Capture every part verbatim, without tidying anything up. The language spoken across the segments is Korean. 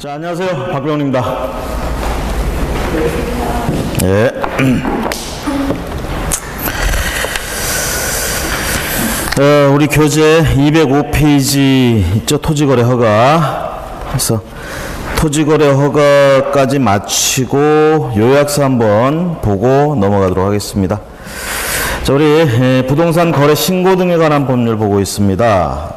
자, 안녕하세요. 박병훈입니다. 예. 어, 우리 교재 이백오 페이지 있죠? 토지거래 허가. 그래서 토지거래 허가까지 마치고 요약서 한번 보고 넘어가도록 하겠습니다. 자, 우리 예, 부동산 거래 신고 등에 관한 법률 보고 있습니다.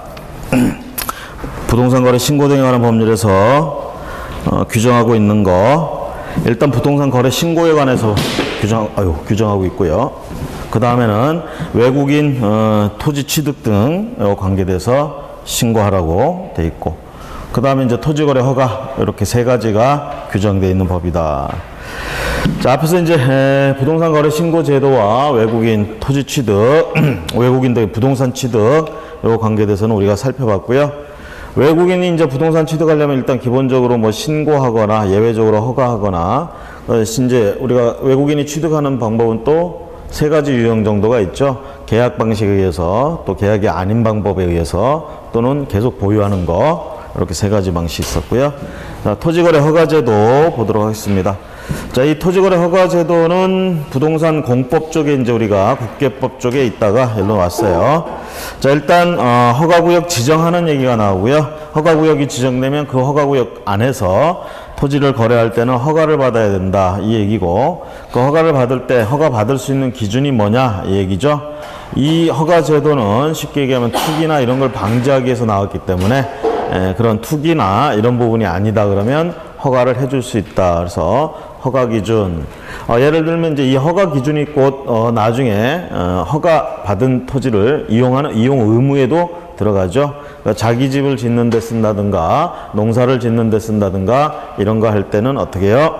부동산 거래 신고 등에 관한 법률에서 어, 규정하고 있는 거, 일단 부동산 거래 신고에 관해서 규정, 아유, 규정하고 있고요. 그 다음에는 외국인 어, 토지 취득 등 관계돼서 신고하라고 돼 있고, 그 다음에 이제 토지거래 허가, 이렇게 세 가지가 규정되어 있는 법이다. 자, 앞에서 이제 에, 부동산 거래 신고 제도와 외국인 토지 취득, 외국인들의 부동산 취득, 요 관계돼서는 우리가 살펴봤고요. 외국인이 이제 부동산 취득하려면 일단 기본적으로 뭐 신고하거나 예외적으로 허가하거나, 어, 이제 우리가 외국인이 취득하는 방법은 또 세 가지 유형 정도가 있죠. 계약 방식에 의해서, 또 계약이 아닌 방법에 의해서, 또는 계속 보유하는 거, 이렇게 세 가지 방식이 있었고요. 자, 토지거래 허가제도 보도록 하겠습니다. 자, 이 토지거래 허가제도는 부동산 공법 쪽에 이제 우리가 국계법 쪽에 있다가 일로 왔어요. 자, 일단 어, 허가구역 지정하는 얘기가 나오고요. 허가구역이 지정되면 그 허가구역 안에서 토지를 거래할 때는 허가를 받아야 된다, 이 얘기고, 그 허가를 받을 때 허가 받을 수 있는 기준이 뭐냐, 이 얘기죠. 이 허가제도는 쉽게 얘기하면 투기나 이런 걸 방지하기 위해서 나왔기 때문에 에, 그런 투기나 이런 부분이 아니다 그러면 허가를 해줄 수 있다. 그래서 허가 기준, 어, 예를 들면 이제 이 허가 기준이 곧 어, 나중에 어, 허가 받은 토지를 이용하는 이용 의무에도 들어가죠. 그러니까 자기 집을 짓는 데 쓴다든가 농사를 짓는 데 쓴다든가 이런 거 할 때는 어떻게 해요?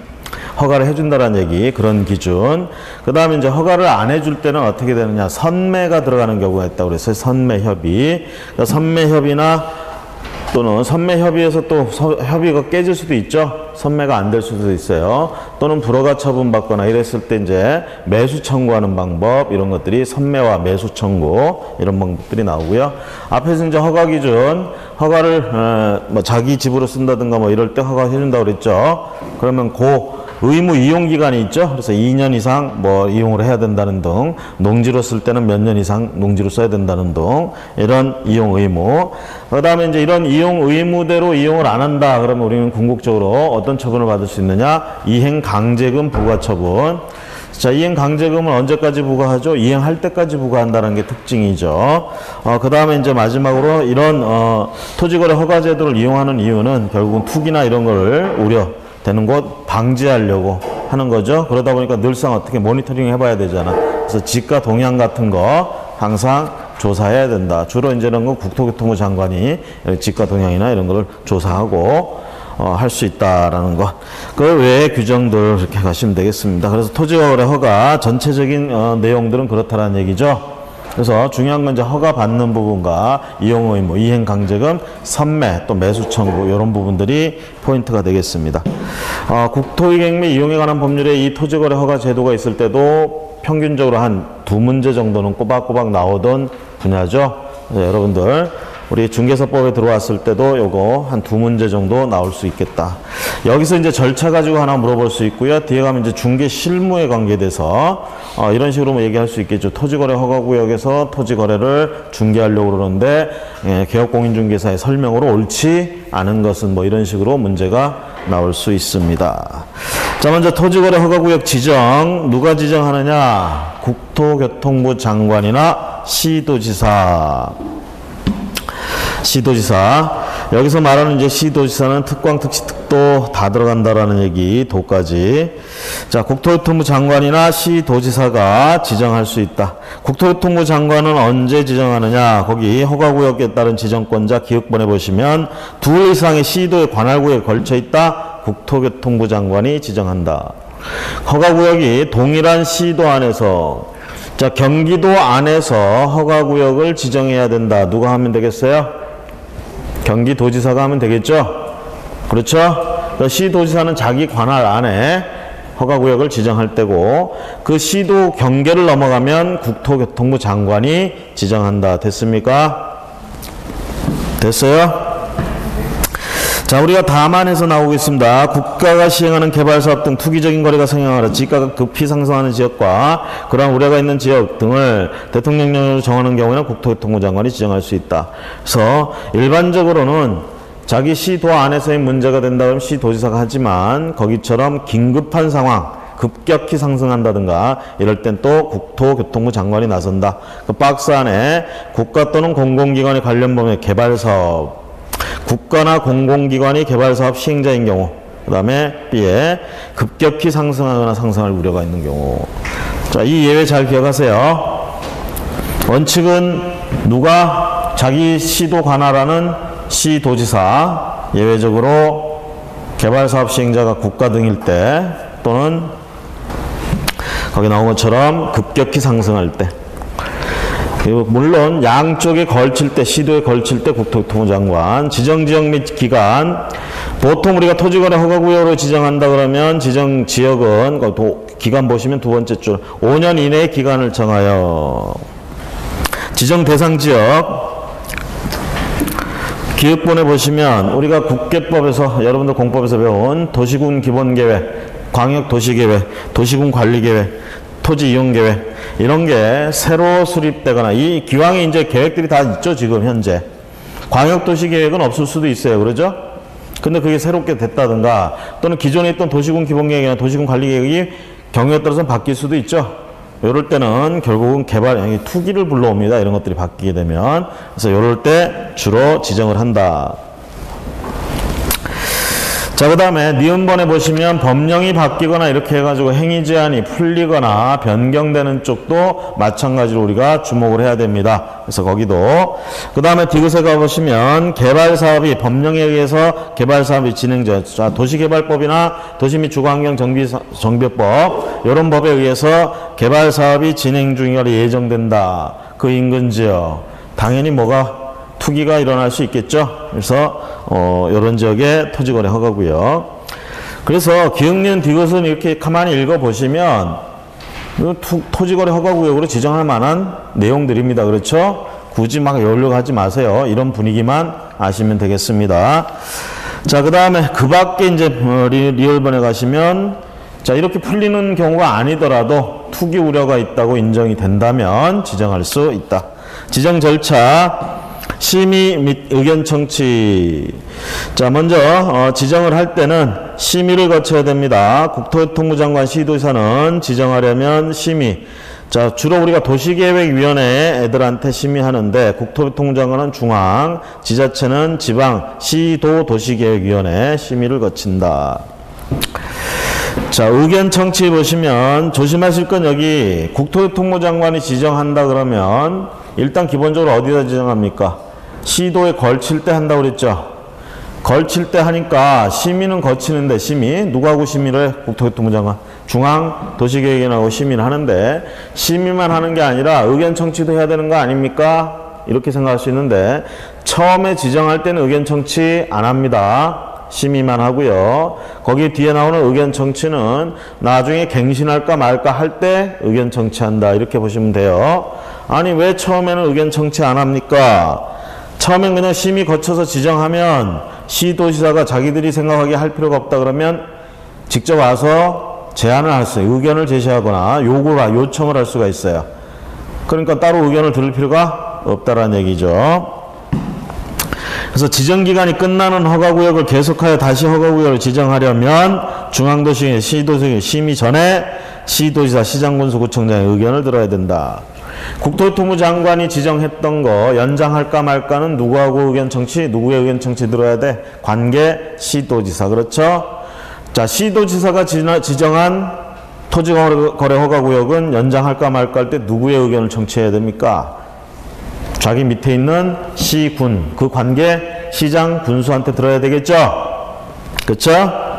허가를 해준다라는 얘기, 그런 기준. 그 다음에 이제 허가를 안 해줄 때는 어떻게 되느냐, 선매가 들어가는 경우가 있다고 그랬어요. 선매협의. 그러니까 선매협의나 또는 선매협의에서 또 협의가 깨질 수도 있죠. 선매가 안 될 수도 있어요. 또는 불허가 처분받거나 이랬을 때 이제 매수 청구하는 방법, 이런 것들이 선매와 매수 청구, 이런 방법들이 나오고요. 앞에서 이제 허가 기준, 허가를 어, 뭐 자기 집으로 쓴다든가 뭐 이럴 때 허가 해준다고 그랬죠. 그러면 고 의무 이용 기간이 있죠. 그래서 이 년 이상 뭐 이용을 해야 된다는 등, 농지로 쓸 때는 몇 년 이상 농지로 써야 된다는 등, 이런 이용 의무. 그 다음에 이제 이런 이용 의무대로 이용을 안 한다 그러면 우리는 궁극적으로 어떤 처분을 받을 수 있느냐, 이행 강제금 부과 처분. 자, 이행 강제금은 언제까지 부과하죠? 이행할 때까지 부과한다는 게 특징이죠. 어, 그 다음에 이제 마지막으로 이런 어, 토지거래 허가제도를 이용하는 이유는 결국은 투기나 이런 걸 우려 되는 것 방지하려고 하는 거죠. 그러다 보니까 늘상 어떻게 모니터링 해봐야 되잖아. 그래서 지가 동향 같은 거 항상 조사해야 된다. 주로 이제 이런 거 국토교통부 장관이 지가 동향이나 이런 걸 조사하고 어, 할 수 있다라는 것. 그 외의 규정들 이렇게 가시면 되겠습니다. 그래서 토지거래 허가 전체적인 어, 내용들은 그렇다라는 얘기죠. 그래서 중요한 건 이제 허가 받는 부분과 이용 의무, 이행 강제금, 선매, 또 매수 청구, 이런 부분들이 포인트가 되겠습니다. 어, 국토이행 및 이용에 관한 법률에 이 토지거래 허가 제도가 있을 때도 평균적으로 한 두 문제 정도는 꼬박꼬박 나오던 분야죠. 여러분들 우리 중개사법에 들어왔을 때도 요거 한 두 문제 정도 나올 수 있겠다. 여기서 이제 절차 가지고 하나 물어볼 수 있고요. 뒤에 가면 이제 중개 실무에 관계돼서 어, 이런 식으로 뭐 얘기할 수 있겠죠. 토지거래 허가구역에서 토지거래를 중개하려고 그러는데 예, 개업공인중개사의 설명으로 옳지 않은 것은 뭐 이런 식으로 문제가 나올 수 있습니다. 자, 먼저 토지거래 허가구역 지정, 누가 지정하느냐? 국토교통부 장관이나 시도지사. 시도지사. 여기서 말하는 이제 시도지사는 특광, 특시, 특도 다 들어간다라는 얘기, 도까지. 자, 국토교통부 장관이나 시도지사가 지정할 수 있다. 국토교통부 장관은 언제 지정하느냐? 거기 허가구역에 따른 지정권자 기획본에 보시면 둘 이상의 시도의 관할구역에 걸쳐 있다. 국토교통부 장관이 지정한다. 허가구역이 동일한 시도 안에서, 자, 경기도 안에서 허가구역을 지정해야 된다. 누가 하면 되겠어요? 경기도지사가 하면 되겠죠? 그렇죠? 그 시도지사는 자기 관할 안에 허가구역을 지정할 때고, 그 시도 경계를 넘어가면 국토교통부 장관이 지정한다. 됐습니까? 됐어요? 자, 우리가 다만에서 나오겠습니다. 국가가 시행하는 개발사업 등 투기적인 거래가 성행하라 지가가 급히 상승하는 지역과 그러한 우려가 있는 지역 등을 대통령령으로 정하는 경우에는 국토교통부 장관이 지정할 수 있다. 그래서 일반적으로는 자기 시도 안에서의 문제가 된다 그러면 시도지사가 하지만 거기처럼 긴급한 상황, 급격히 상승한다든가 이럴 땐 또 국토교통부 장관이 나선다. 그 박스 안에 국가 또는 공공기관의 관련 범위 개발사업, 국가나 공공기관이 개발사업 시행자인 경우, 그 다음에 B에 급격히 상승하거나 상승할 우려가 있는 경우. 자, 이 예외 잘 기억하세요. 원칙은 누가 자기 시도 관할하는 시도지사, 예외적으로 개발사업 시행자가 국가 등일 때 또는 거기 나온 것처럼 급격히 상승할 때, 물론 양쪽에 걸칠 때, 시도에 걸칠 때 국토교통부 장관, 지정지역 및 기간, 보통 우리가 토지거래 허가구역으로 지정한다 그러면 지정지역은 도, 기간 보시면 두 번째 줄 오 년 이내의 기간을 정하여 지정 대상 지역 기획본에 보시면 우리가 국계법에서 여러분들 공법에서 배운 도시군 기본계획, 광역도시계획, 도시군 관리계획, 토지이용계획 이런 게 새로 수립되거나 이 기왕에 이제 계획들이 다 있죠. 지금 현재 광역도시계획은 없을 수도 있어요. 그러죠? 근데 그게 새롭게 됐다든가 또는 기존에 있던 도시군 기본계획이나 도시군 관리계획이 경우에 따라서 바뀔 수도 있죠. 이럴 때는 결국은 개발, 투기를 불러옵니다. 이런 것들이 바뀌게 되면. 그래서 이럴 때 주로 지정을 한다. 자, 그 다음에 니은번에 보시면 법령이 바뀌거나 이렇게 해가지고 행위 제한이 풀리거나 변경되는 쪽도 마찬가지로 우리가 주목을 해야 됩니다. 그래서 거기도. 그 다음에 디귿에 가보시면 개발사업이 법령에 의해서 개발사업이 진행자, 자, 도시개발법이나 도시 및 주거환경 정비, 정비법 이런 법에 의해서 개발사업이 진행 중이거나 예정된다. 그 인근지역. 당연히 뭐가 투기가 일어날 수 있겠죠. 그래서 어, 이런 지역에 토지거래 허가고요. 그래서 기흥리은 디귿은 이렇게 가만히 읽어보시면 투, 토지거래 허가구역으로 지정할 만한 내용들입니다. 그렇죠? 굳이 막 연락하지 마세요. 이런 분위기만 아시면 되겠습니다. 자, 그 다음에 그 밖에 이제 리, 리얼번에 가시면 자, 이렇게 풀리는 경우가 아니더라도 투기 우려가 있다고 인정이 된다면 지정할 수 있다. 지정 절차 심의 및 의견 청취. 자, 먼저 어, 지정을 할 때는 심의를 거쳐야 됩니다. 국토교통부 장관 시도지사는 지정하려면 심의. 자, 주로 우리가 도시계획위원회 애들한테 심의하는데 국토교통부 장관은 중앙, 지자체는 지방, 시도 도시계획위원회 심의를 거친다. 자, 의견 청취 보시면 조심하실 건 여기 국토교통부 장관이 지정한다 그러면 일단 기본적으로 어디다 지정합니까? 시도에 걸칠 때 한다고 그랬죠. 걸칠 때 하니까 심의는 거치는데 심의 누가 하고 심의를 해? 국토교통부 장관. 중앙 도시계획위원회하고 심의를 하는데 심의만 하는 게 아니라 의견 청취도 해야 되는 거 아닙니까? 이렇게 생각할 수 있는데 처음에 지정할 때는 의견 청취 안 합니다. 심의만 하고요. 거기 뒤에 나오는 의견 청취는 나중에 갱신할까 말까 할 때 의견 청취한다. 이렇게 보시면 돼요. 아니 왜 처음에는 의견 청취 안 합니까? 처음엔 그냥 심의 거쳐서 지정하면 시도지사가 자기들이 생각하기에 할 필요가 없다 그러면 직접 와서 제안을 할 수 있어요. 의견을 제시하거나 요구를, 요청을 할 수가 있어요. 그러니까 따로 의견을 들을 필요가 없다라는 얘기죠. 그래서 지정기간이 끝나는 허가구역을 계속하여 다시 허가구역을 지정하려면 중앙도시, 시도시 심의 전에 시도지사, 시장군수구청장의 의견을 들어야 된다. 국토교통부 장관이 지정했던 거 연장할까 말까는 누구하고 의견 청취, 누구의 의견 청취 들어야 돼? 관계 시도지사. 그렇죠? 자, 시도지사가 지정한 토지거래 허가구역은 연장할까 말까 할 때 누구의 의견을 청취해야 됩니까? 자기 밑에 있는 시군, 그 관계 시장, 군수한테 들어야 되겠죠? 그렇죠?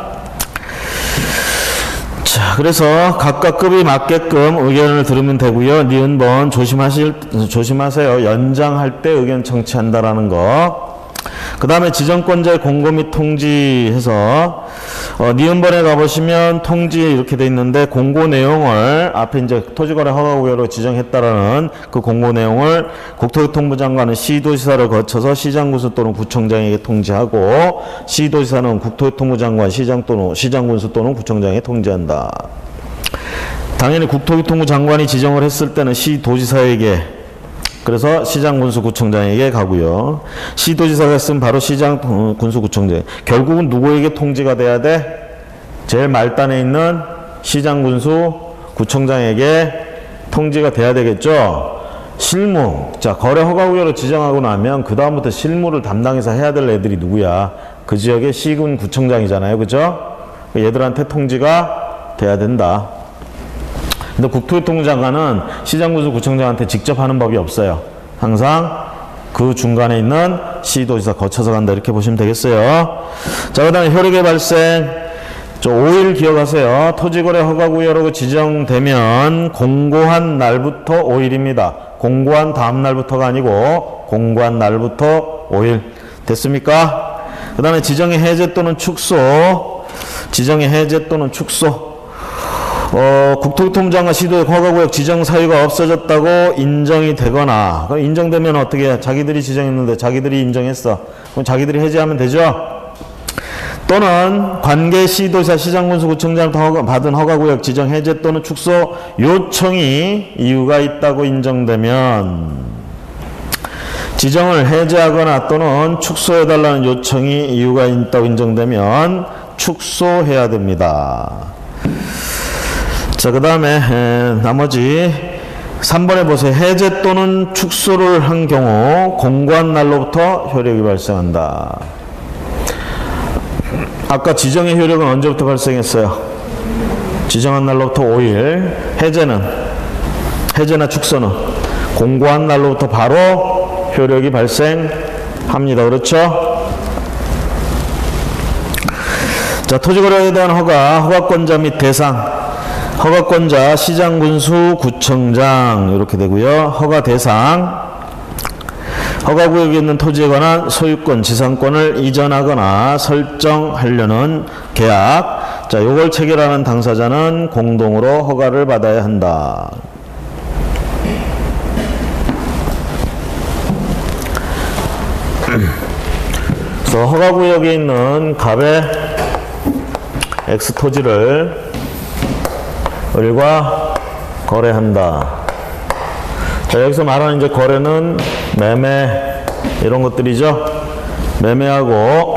자, 그래서 각각 급이 맞게끔 의견을 들으면 되고요. 니은번 조심하실, 조심하세요. 연장할 때 의견 청취한다라는 거. 그 다음에 지정권자의 공고 및 통지해서 어, 니은번에 가보시면 통지 이렇게 돼 있는데 공고 내용을 앞에 이제 토지거래 허가구역으로 지정했다라는 그 공고 내용을 국토교통부 장관은 시도지사를 거쳐서 시장군수 또는 구청장에게 통지하고 시도지사는 국토교통부 장관, 시장 또는 시장군수 또는 구청장에게 통지한다. 당연히 국토교통부 장관이 지정을 했을 때는 시도지사에게, 그래서 시장, 군수, 구청장에게 가고요. 시도지사가 했으면 바로 시장, 군수, 구청장. 결국은 누구에게 통지가 돼야 돼? 제일 말단에 있는 시장, 군수, 구청장에게 통지가 돼야 되겠죠? 실무. 자, 거래 허가구역으로 지정하고 나면 그 다음부터 실무를 담당해서 해야 될 애들이 누구야? 그 지역의 시군 구청장이잖아요. 그죠? 얘들한테 통지가 돼야 된다. 근데 국토교통부 장관은 시장군수 구청장한테 직접 하는 법이 없어요. 항상 그 중간에 있는 시도지사 거쳐서 간다, 이렇게 보시면 되겠어요. 자, 그 다음에 효력의 발생. 저 오 일 기억하세요. 토지거래 허가구역으로 지정되면 공고한 날부터 오 일입니다. 공고한 다음 날부터가 아니고 공고한 날부터 오 일. 됐습니까? 그 다음에 지정의 해제 또는 축소. 지정의 해제 또는 축소. 어, 국토교통부 장관 시도의 허가구역 지정 사유가 없어졌다고 인정이 되거나, 그럼 인정되면 어떻게 해? 자기들이 지정했는데 자기들이 인정했어. 그럼 자기들이 해제하면 되죠? 또는 관계 시도지사, 시장군수, 구청장부터 받은 허가구역 지정 해제 또는 축소 요청이 이유가 있다고 인정되면, 지정을 해제하거나 또는 축소해달라는 요청이 이유가 있다고 인정되면 축소해야 됩니다. 자, 그 다음에 나머지 삼 번에 보세요. 해제 또는 축소를 한 경우 공고한 날로부터 효력이 발생한다. 아까 지정의 효력은 언제부터 발생했어요? 지정한 날로부터 오 일. 해제는, 해제나 축소는 공고한 날로부터 바로 효력이 발생합니다. 그렇죠? 자, 토지거래에 대한 허가, 허가권자 및 대상. 허가권자, 시장, 군수, 구청장 이렇게 되고요. 허가 대상, 허가구역에 있는 토지에 관한 소유권, 지상권을 이전하거나 설정하려는 계약. 자, 요걸 체결하는 당사자는 공동으로 허가를 받아야 한다. 그래서 허가구역에 있는 갑의 X 토지를 을과 거래한다. 자, 여기서 말하는 이제 거래는 매매 이런 것들이죠. 매매하고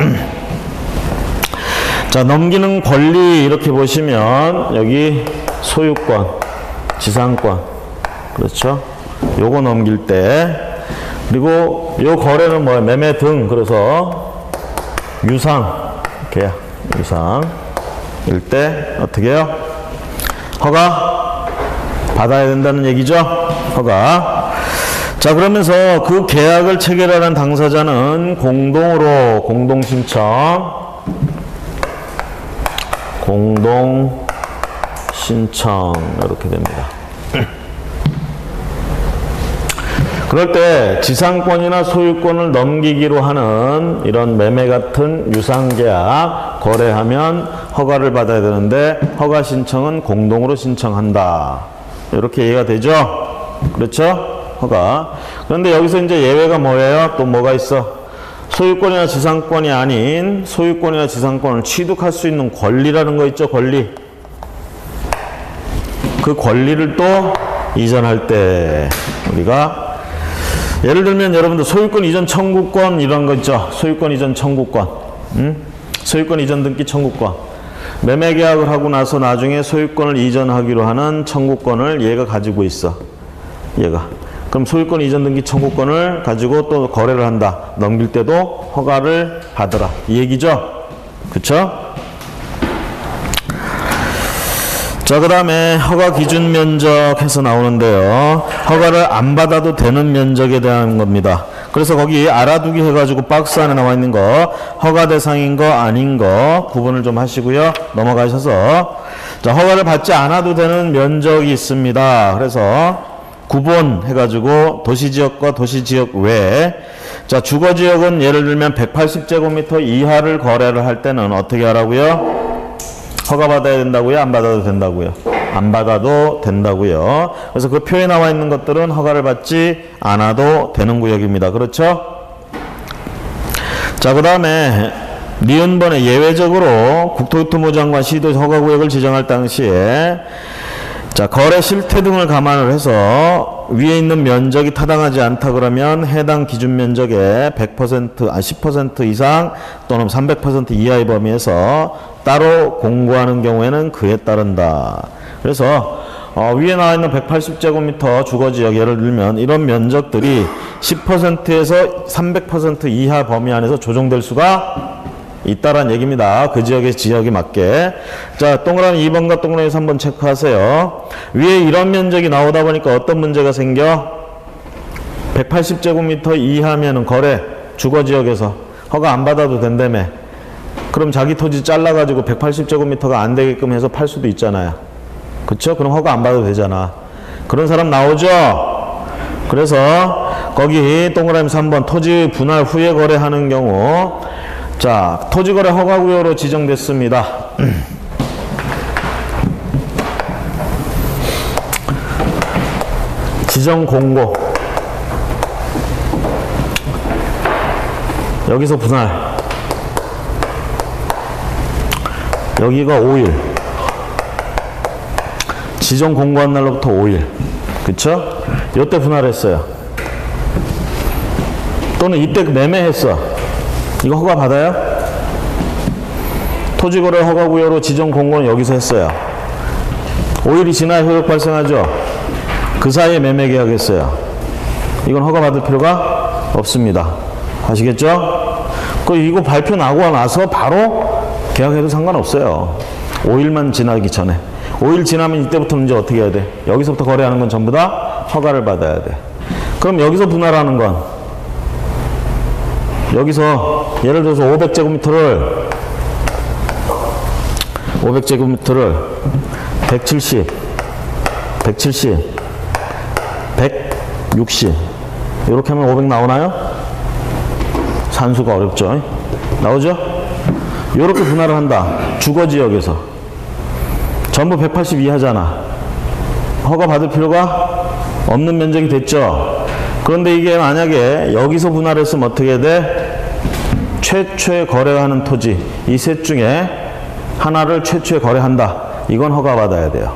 자, 넘기는 권리 이렇게 보시면 여기 소유권, 지상권, 그렇죠? 요거 넘길 때, 그리고 요 거래는 뭐야? 매매 등. 그래서 유상 계약, 유상일 때 어떻게 해요? 허가 받아야 된다는 얘기죠. 허가. 자, 그러면서 그 계약을 체결하는 당사자는 공동으로 공동신청, 공동신청 이렇게 됩니다. 그럴 때 지상권이나 소유권을 넘기기로 하는 이런 매매 같은 유상계약 거래하면 허가를 받아야 되는데, 허가 신청은 공동으로 신청한다. 이렇게 이해가 되죠? 그렇죠? 허가. 그런데 여기서 이제 예외가 뭐예요? 또 뭐가 있어? 소유권이나 지상권이 아닌 소유권이나 지상권을 취득할 수 있는 권리라는 거 있죠? 권리. 그 권리를 또 이전할 때 우리가, 예를 들면 여러분들 소유권 이전 청구권 이런 거 있죠? 소유권 이전 청구권. 음? 소유권 이전 등기 청구권. 매매 계약을 하고 나서 나중에 소유권을 이전하기로 하는 청구권을 얘가 가지고 있어. 얘가. 그럼 소유권 이전 등기 청구권을 가지고 또 거래를 한다. 넘길 때도 허가를 받으라. 이 얘기죠? 그쵸? 자, 그 다음에 허가 기준 면적 해서 나오는데요. 허가를 안 받아도 되는 면적에 대한 겁니다. 그래서 거기 알아두기 해가지고 박스 안에 나와 있는 거, 허가 대상인 거 아닌 거 구분을 좀 하시고요. 넘어가셔서, 자, 허가를 받지 않아도 되는 면적이 있습니다. 그래서 구분 해가지고 도시지역과 도시지역 외에 자, 주거지역은 예를 들면 백팔십 제곱미터 이하를 거래를 할 때는 어떻게 하라고요? 허가받아야 된다고요? 안 받아도 된다고요? 안 받아도 된다고요. 그래서 그 표에 나와 있는 것들은 허가를 받지 않아도 되는 구역입니다. 그렇죠? 자, 그 다음에 니은번에 예외적으로 국토교통부 장관 시도 허가구역을 지정할 당시에 자, 거래 실태 등을 감안을 해서 위에 있는 면적이 타당하지 않다 그러면 해당 기준 면적의 백 퍼센트, 아, 십 퍼센트 이상 또는 삼백 퍼센트 이하의 범위에서 따로 공고하는 경우에는 그에 따른다. 그래서 어, 위에 나와 있는 백팔십 제곱미터 주거지역 예를 들면 이런 면적들이 십 퍼센트에서 삼백 퍼센트 이하 범위 안에서 조정될 수가 있다란 얘기입니다. 그 지역의 지역에 맞게. 자, 동그라미 이 번과 동그라미 삼 번 체크하세요. 위에 이런 면적이 나오다 보니까 어떤 문제가 생겨? 백팔십 제곱미터 이하면은 거래 주거지역에서 허가 안 받아도 된다며. 그럼 자기 토지 잘라가지고 백팔십 제곱미터가 안 되게끔 해서 팔 수도 있잖아요. 그쵸? 그럼 허가 안 받아도 되잖아. 그런 사람 나오죠? 그래서 거기 동그라미 삼 번 토지 분할 후에 거래하는 경우 자, 토지거래 허가구역으로 지정됐습니다. 지정 공고. 여기서 분할. 여기가 오 일. 지정 공고한 날로부터 오 일. 그쵸? 요때 분할했어요. 또는 이때 매매했어. 이거 허가 받아요? 토지거래 허가구역으로 지정 공고는 여기서 했어요. 오 일이 지나야 효력 발생하죠? 그 사이에 매매 계약했어요. 이건 허가 받을 필요가 없습니다. 아시겠죠? 그 이거 발표 나고 나서 바로 계약해도 상관없어요. 오 일만 지나기 전에. 오 일 지나면 이때부터는 이제 어떻게 해야 돼? 여기서부터 거래하는 건 전부 다 허가를 받아야 돼. 그럼 여기서 분할하는 건 여기서 예를 들어서 오백 제곱미터를 오백 제곱미터를 백칠십, 백칠십, 백육십 이렇게 하면 오백 나오나요? 산수가 어렵죠? 나오죠? 이렇게 분할을 한다. 주거지역에서 전부 백팔십 이하잖아. 허가 받을 필요가 없는 면적이 됐죠? 그런데 이게 만약에 여기서 분할했으면 어떻게 돼? 최초에 거래하는 토지 이 셋 중에 하나를 최초에 거래한다. 이건 허가받아야 돼요.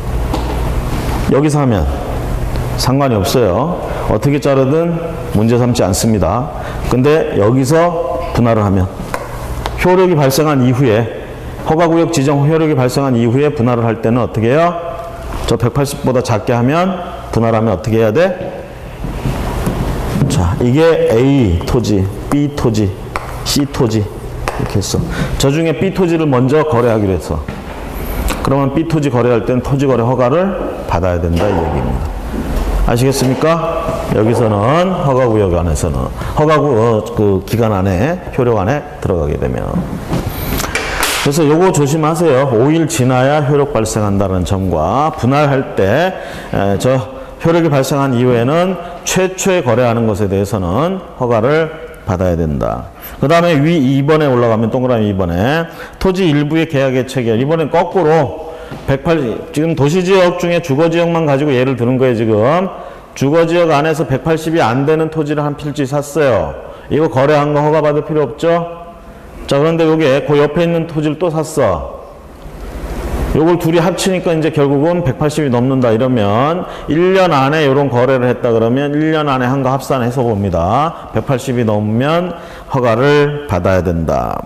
여기서 하면 상관이 없어요. 어떻게 자르든 문제 삼지 않습니다. 근데 여기서 분할을 하면 효력이 발생한 이후에 허가구역 지정 효력이 발생한 이후에 분할을 할 때는 어떻게 해요? 저 백팔십보다 작게 하면 분할하면 어떻게 해야 돼? 자, 이게 A 토지, B 토지, C 토지 이렇게 했어. 저 중에 B 토지를 먼저 거래하기로 했어. 그러면 B 토지 거래할 때는 토지거래 허가를 받아야 된다 이 얘기입니다. 아시겠습니까? 여기서는 허가구역 안에서는 허가구 그 기간 안에 효력 안에 들어가게 되면 그래서 요거 조심하세요. 오 일 지나야 효력 발생한다는 점과 분할할 때 저 효력이 발생한 이후에는 최초에 거래하는 것에 대해서는 허가를 받아야 된다. 그 다음에 위 이 번에 올라가면 동그라미 이 번에 토지 일부의 계약의 체결. 이번엔 거꾸로 백팔십 지금 도시지역 중에 주거지역만 가지고 예를 드는 거예요. 지금 주거지역 안에서 백팔십이 안 되는 토지를 한 필지 샀어요. 이거 거래한 거 허가 받을 필요 없죠? 자, 그런데 요게 그 옆에 있는 토지를 또 샀어. 요걸 둘이 합치니까 이제 결국은 백팔십이 넘는다 이러면 일 년 안에 이런 거래를 했다 그러면 일 년 안에 한 거 합산해서 봅니다. 백팔십이 넘으면 허가를 받아야 된다.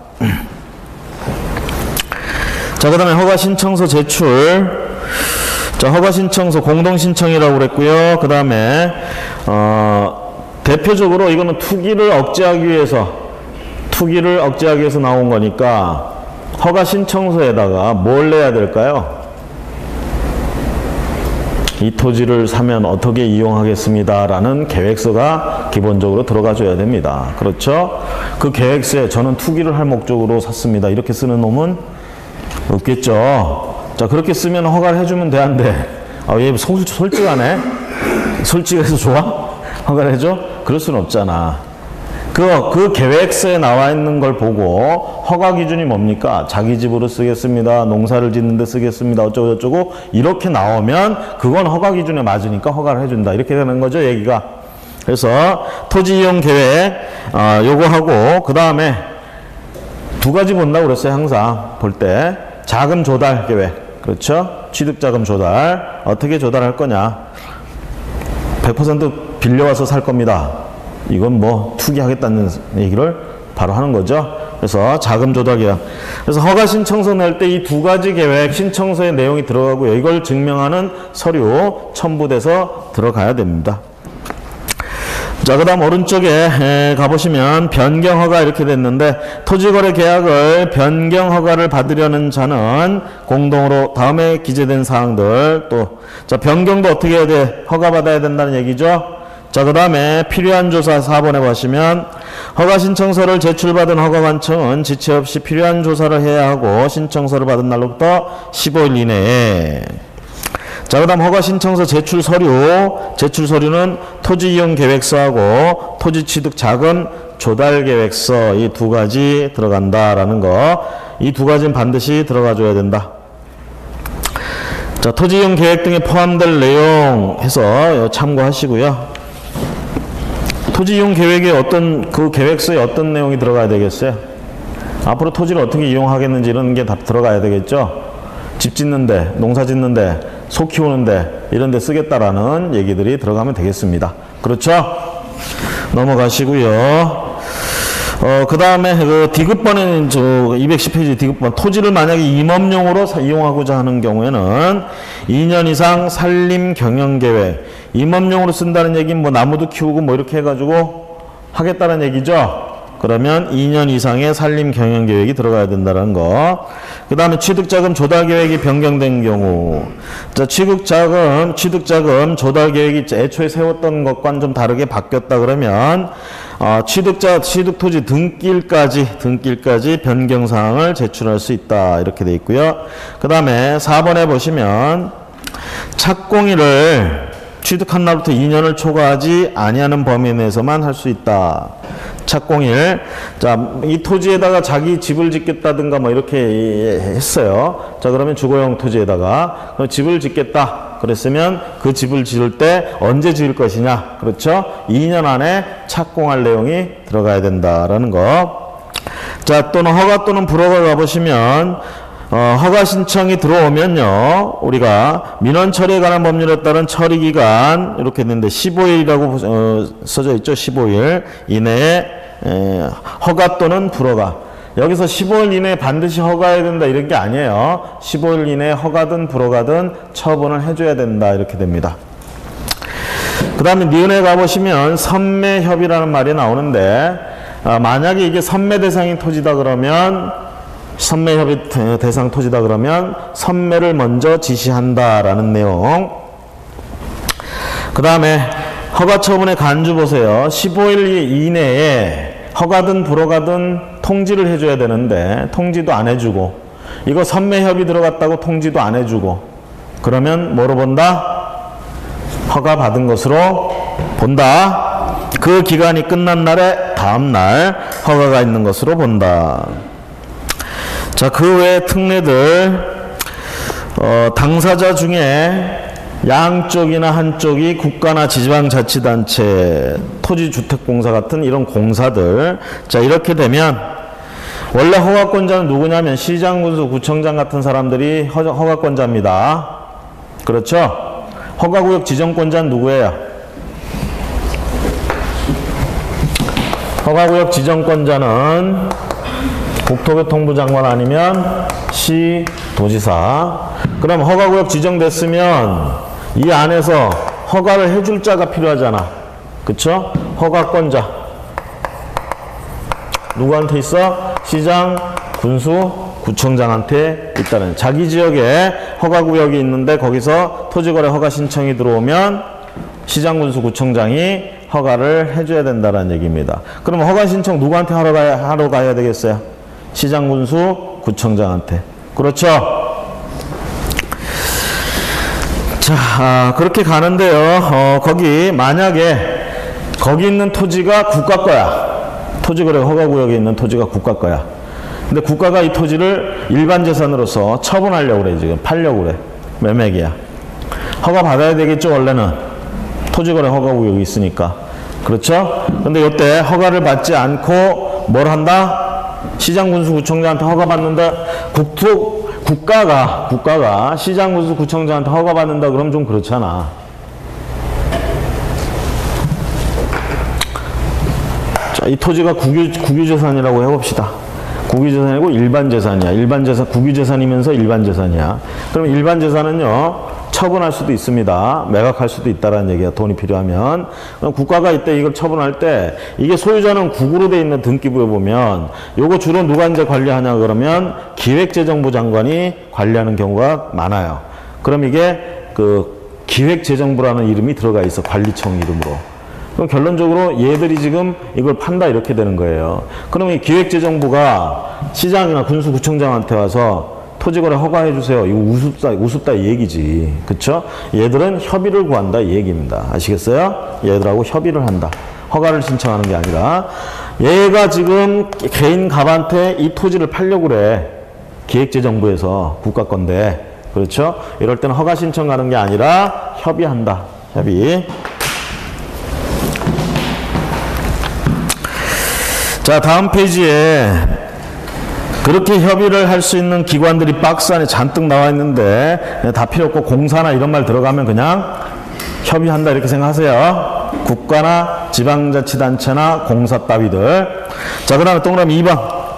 자, 그 다음에 허가 신청서 제출. 자, 허가 신청서 공동 신청이라고 그랬고요. 그 다음에 어, 대표적으로 이거는 투기를 억제하기 위해서 투기를 억제하기 위해서 나온 거니까 허가 신청서에다가 뭘 내야 될까요? 이 토지를 사면 어떻게 이용하겠습니다 라는 계획서가 기본적으로 들어가 줘야 됩니다. 그렇죠? 그 계획서에 저는 투기를 할 목적으로 샀습니다. 이렇게 쓰는 놈은 없겠죠. 자, 그렇게 쓰면 허가를 해주면 돼, 안 돼? 아, 얘 솔직하네? 솔직해서 좋아? 허가를 해줘? 그럴 수는 없잖아. 그, 그 계획서에 나와 있는 걸 보고 허가 기준이 뭡니까? 자기 집으로 쓰겠습니다. 농사를 짓는데 쓰겠습니다. 어쩌고 저쩌고 이렇게 나오면 그건 허가 기준에 맞으니까 허가를 해준다. 이렇게 되는 거죠, 얘기가. 그래서 토지 이용 계획 어, 요거 하고 그 다음에 두 가지 본다고 그랬어요. 항상 볼 때 자금 조달 계획. 그렇죠? 취득자금 조달. 어떻게 조달할 거냐? 백 퍼센트 빌려와서 살 겁니다. 이건 뭐 투기하겠다는 얘기를 바로 하는 거죠. 그래서 자금 조달 계획. 그래서 허가 신청서 낼 때 이 두 가지 계획 신청서의 내용이 들어가고요. 이걸 증명하는 서류 첨부돼서 들어가야 됩니다. 자, 그 다음 오른쪽에 가보시면 변경 허가 이렇게 됐는데 토지거래 계약을 변경 허가를 받으려는 자는 공동으로 다음에 기재된 사항들 또 자 변경도 어떻게 해야 돼? 허가 받아야 된다는 얘기죠. 자, 그 다음에 필요한 조사 사 번에 보시면 허가 신청서를 제출받은 허가관청은 지체 없이 필요한 조사를 해야 하고 신청서를 받은 날로부터 십오 일 이내에 자, 그 다음 허가 신청서 제출 서류 제출 서류는 토지 이용 계획서하고 토지 취득 자금 조달 계획서 이 두 가지 들어간다라는 거 이 두 가지는 반드시 들어가 줘야 된다. 자, 토지 이용 계획 등에 포함될 내용 해서 참고하시고요. 토지 이용 계획에 어떤 그 계획서에 어떤 내용이 들어가야 되겠어요? 앞으로 토지를 어떻게 이용하겠는지 이런 게 다 들어가야 되겠죠. 집 짓는데, 농사 짓는데, 소 키우는데 이런 데 쓰겠다라는 얘기들이 들어가면 되겠습니다. 그렇죠? 넘어가시고요. 어, 그 다음에 그 디귿번에는 저 이백십 페이지 디귿번 토지를 만약에 임업용으로 이용하고자 하는 경우에는 이 년 이상 산림 경영 계획. 임업용으로 쓴다는 얘기는 뭐 나무도 키우고 뭐 이렇게 해가지고 하겠다는 얘기죠. 그러면 이 년 이상의 산림 경영 계획이 들어가야 된다는 거. 그 다음에 취득자금 조달 계획이 변경된 경우. 자, 취득자금, 취득자금 조달 계획이 애초에 세웠던 것과는 좀 다르게 바뀌었다 그러면, 어, 취득자, 취득토지 등기일까지, 등기일까지 변경사항을 제출할 수 있다. 이렇게 돼 있고요. 그 다음에 사 번에 보시면, 착공일을 취득한 날부터 이 년을 초과하지 아니하는 범위 내에서만 할 수 있다. 착공일. 자, 이 토지에다가 자기 집을 짓겠다든가 뭐 이렇게 했어요. 자, 그러면 주거용 토지에다가 집을 짓겠다. 그랬으면 그 집을 지을 때 언제 지을 것이냐. 그렇죠? 이 년 안에 착공할 내용이 들어가야 된다라는 거. 자, 또는 허가 또는 불허가 가보시면 어, 허가 신청이 들어오면요, 우리가 민원 처리에 관한 법률에 따른 처리 기간 이렇게 했는데 십오 일이라고 어, 써져 있죠. 십오 일 이내에 에, 허가 또는 불허가. 여기서 십오 일 이내에 반드시 허가해야 된다 이런 게 아니에요. 십오 일 이내에 허가든 불허가든 처분을 해줘야 된다 이렇게 됩니다. 그 다음에 니은에 가보시면 선매협의라는 말이 나오는데 아, 만약에 이게 선매 대상인 토지다 그러면 선매협의 대상 토지다 그러면 선매를 먼저 지시한다라는 내용. 그 다음에 허가 처분의 간주 보세요. 십오 일 이내에 허가든 불허가든 통지를 해줘야 되는데 통지도 안 해주고 이거 선매협의 들어갔다고 통지도 안 해주고 그러면 뭐로 본다? 허가 받은 것으로 본다. 그 기간이 끝난 날에 다음 날 허가가 있는 것으로 본다. 자, 그 외 특례들 어, 당사자 중에 양쪽이나 한쪽이 국가나 지방자치단체, 토지주택공사 같은 이런 공사들. 자, 이렇게 되면 원래 허가권자는 누구냐면 시장, 군수, 구청장 같은 사람들이 허, 허가권자입니다. 그렇죠? 허가구역 지정권자는 누구예요? 허가구역 지정권자는 국토교통부 장관 아니면 시, 도지사. 그럼 허가구역 지정됐으면 이 안에서 허가를 해줄 자가 필요하잖아. 그쵸? 허가권자. 누구한테 있어? 시장, 군수, 구청장한테 있다는. 자기 지역에 허가구역이 있는데 거기서 토지거래 허가 신청이 들어오면 시장, 군수, 구청장이 허가를 해줘야 된다는 얘기입니다. 그럼 허가 신청 누구한테 하러 가야, 하러 가야 되겠어요? 시장, 군수, 구청장한테. 그렇죠? 자, 아, 그렇게 가는데요. 어, 거기 만약에 거기 있는 토지가 국가 거야. 토지거래 허가구역에 있는 토지가 국가 거야. 근데 국가가 이 토지를 일반 재산으로서 처분하려고 그래. 지금 팔려고 그래. 매매기야. 허가 받아야 되겠죠. 원래는 토지거래 허가구역이 있으니까. 그렇죠? 근데 이때 허가를 받지 않고 뭘 한다? 시장군수구청장한테 허가 받는다. 국토 국가가 국가가 시장군수구청장한테 허가 받는다. 그럼 좀 그렇잖아. 자, 이 토지가 국유 국유재산이라고 해봅시다. 국유재산이고 일반재산이야. 일반재산, 국유재산이면서 일반재산이야. 그럼 일반재산은요, 처분할 수도 있습니다. 매각할 수도 있다라는 얘기야. 돈이 필요하면. 그럼 국가가 이때 이걸 처분할 때, 이게 소유자는 국으로 돼 있는 등기부에 보면, 요거 주로 누가 이제 관리하냐 그러면, 기획재정부 장관이 관리하는 경우가 많아요. 그럼 이게 그 기획재정부라는 이름이 들어가 있어. 관리청 이름으로. 그럼 결론적으로 얘들이 지금 이걸 판다 이렇게 되는 거예요. 그러면 이 기획재정부가 시장이나 군수구청장한테 와서 토지거래 허가해 주세요. 이거 우습다, 우습다 이 얘기지. 그쵸? 얘들은 협의를 구한다 이 얘기입니다. 아시겠어요? 얘들하고 협의를 한다. 허가를 신청하는 게 아니라. 얘가 지금 개인 갑한테 이 토지를 팔려고 그래. 기획재정부에서 국가 건데. 그렇죠? 이럴 때는 허가 신청 가는 게 아니라 협의한다. 협의. 자, 다음 페이지에 그렇게 협의를 할 수 있는 기관들이 박스 안에 잔뜩 나와 있는데 다 필요 없고 공사나 이런 말 들어가면 그냥 협의한다 이렇게 생각하세요. 국가나 지방자치단체나 공사 따위들. 자, 그 다음에 동그라미 이 번.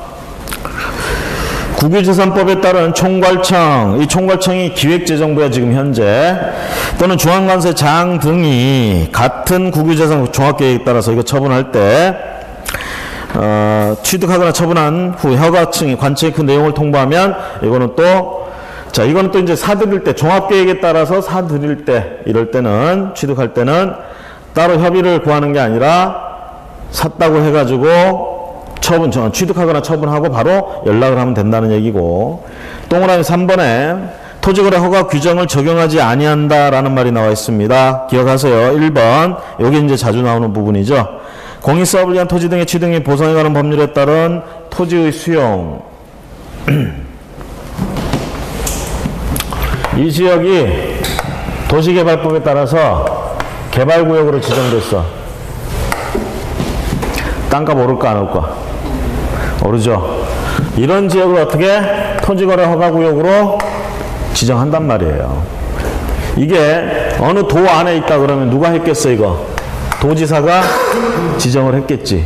국유재산법에 따른 총괄청, 이 총괄청이 기획재정부야 지금 현재, 또는 중앙관세장 등이 같은 국유재산 종합계획에 따라서 이거 처분할 때 어, 취득하거나 처분한 후 허가청이 관청에 그 내용을 통보하면 이거는 또, 자, 이거는 또 이제 사들일 때, 종합계획에 따라서 사들일 때, 이럴 때는, 취득할 때는 따로 협의를 구하는 게 아니라 샀다고 해가지고 처분, 취득하거나 처분하고 바로 연락을 하면 된다는 얘기고. 동그라미 삼 번에 토지거래 허가 규정을 적용하지 아니한다라는 말이 나와 있습니다. 기억하세요. 일 번. 여기 이제 자주 나오는 부분이죠. 공익사업을 위한 토지 등의 취득 및 보상에 관한 법률에 따른 토지의 수용. 이 지역이 도시개발법에 따라서 개발구역으로 지정됐어. 땅값 오를까 안 오를까? 오르죠. 이런 지역을 어떻게 토지거래 허가구역으로 지정한단 말이에요. 이게 어느 도 안에 있다 그러면 누가 했겠어 이거? 도지사가 지정을 했겠지.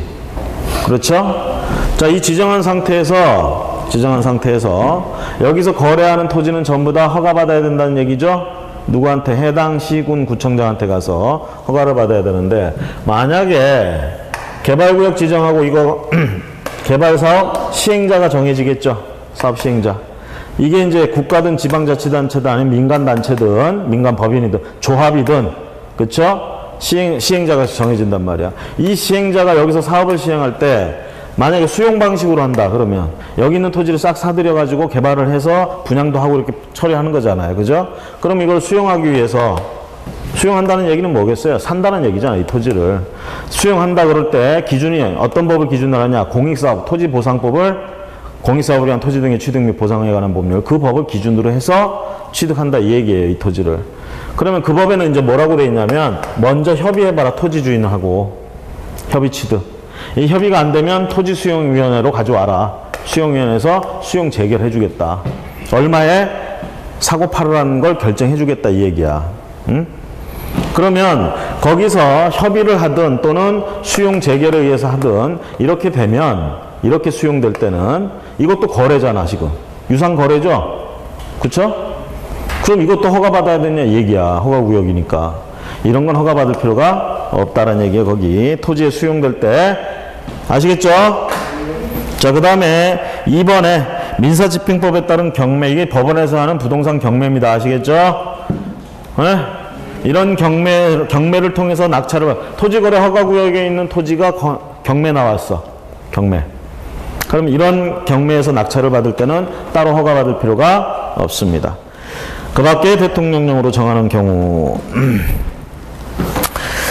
그렇죠? 자, 이 지정한 상태에서 지정한 상태에서 여기서 거래하는 토지는 전부 다 허가받아야 된다는 얘기죠. 누구한테? 해당 시군 구청장한테 가서 허가를 받아야 되는데, 만약에 개발구역 지정하고 이거 개발사업 시행자가 정해지겠죠. 사업 시행자. 이게 이제 국가든 지방자치단체든 아니면 민간단체든 민간법인이든 조합이든, 그렇죠? 시행, 시행자가 정해진단 말이야. 이 시행자가 여기서 사업을 시행할 때 만약에 수용 방식으로 한다 그러면 여기 있는 토지를 싹 사들여가지고 개발을 해서 분양도 하고 이렇게 처리하는 거잖아요. 그죠? 그럼 이걸 수용하기 위해서, 수용한다는 얘기는 뭐겠어요? 산다는 얘기잖아요. 이 토지를. 수용한다 그럴 때 기준이 어떤 법을 기준으로 하냐? 공익사업, 토지보상법을, 공익사업을 위한 토지 등의 취득 및 보상에 관한 법률, 그 법을 기준으로 해서 취득한다 이 얘기예요. 이 토지를. 그러면 그 법에는 이제 뭐라고 돼 있냐면, 먼저 협의해봐라 토지 주인하고. 협의 취득. 이 협의가 안 되면 토지수용위원회로 가져와라. 수용위원회에서 수용 재결해 주겠다. 얼마에 사고 팔으라는 걸 결정해 주겠다 이 얘기야. 응? 그러면 거기서 협의를 하든 또는 수용 재결에 의해서 하든 이렇게 되면, 이렇게 수용될 때는 이것도 거래잖아 지금. 유상 거래죠? 그쵸? 그럼 이것도 허가받아야 되냐 얘기야. 허가구역이니까. 이런 건 허가받을 필요가 없다라는 얘기야. 거기 토지에 수용될 때. 아시겠죠? 자, 그 다음에 이 번에 민사집행법에 따른 경매. 이게 법원에서 하는 부동산 경매입니다. 아시겠죠? 네? 이런 경매, 경매를 통해서 낙찰을, 토지거래 허가구역에 있는 토지가 거, 경매 나왔어. 경매. 그럼 이런 경매에서 낙찰을 받을 때는 따로 허가받을 필요가 없습니다. 그 밖에 대통령령으로 정하는 경우.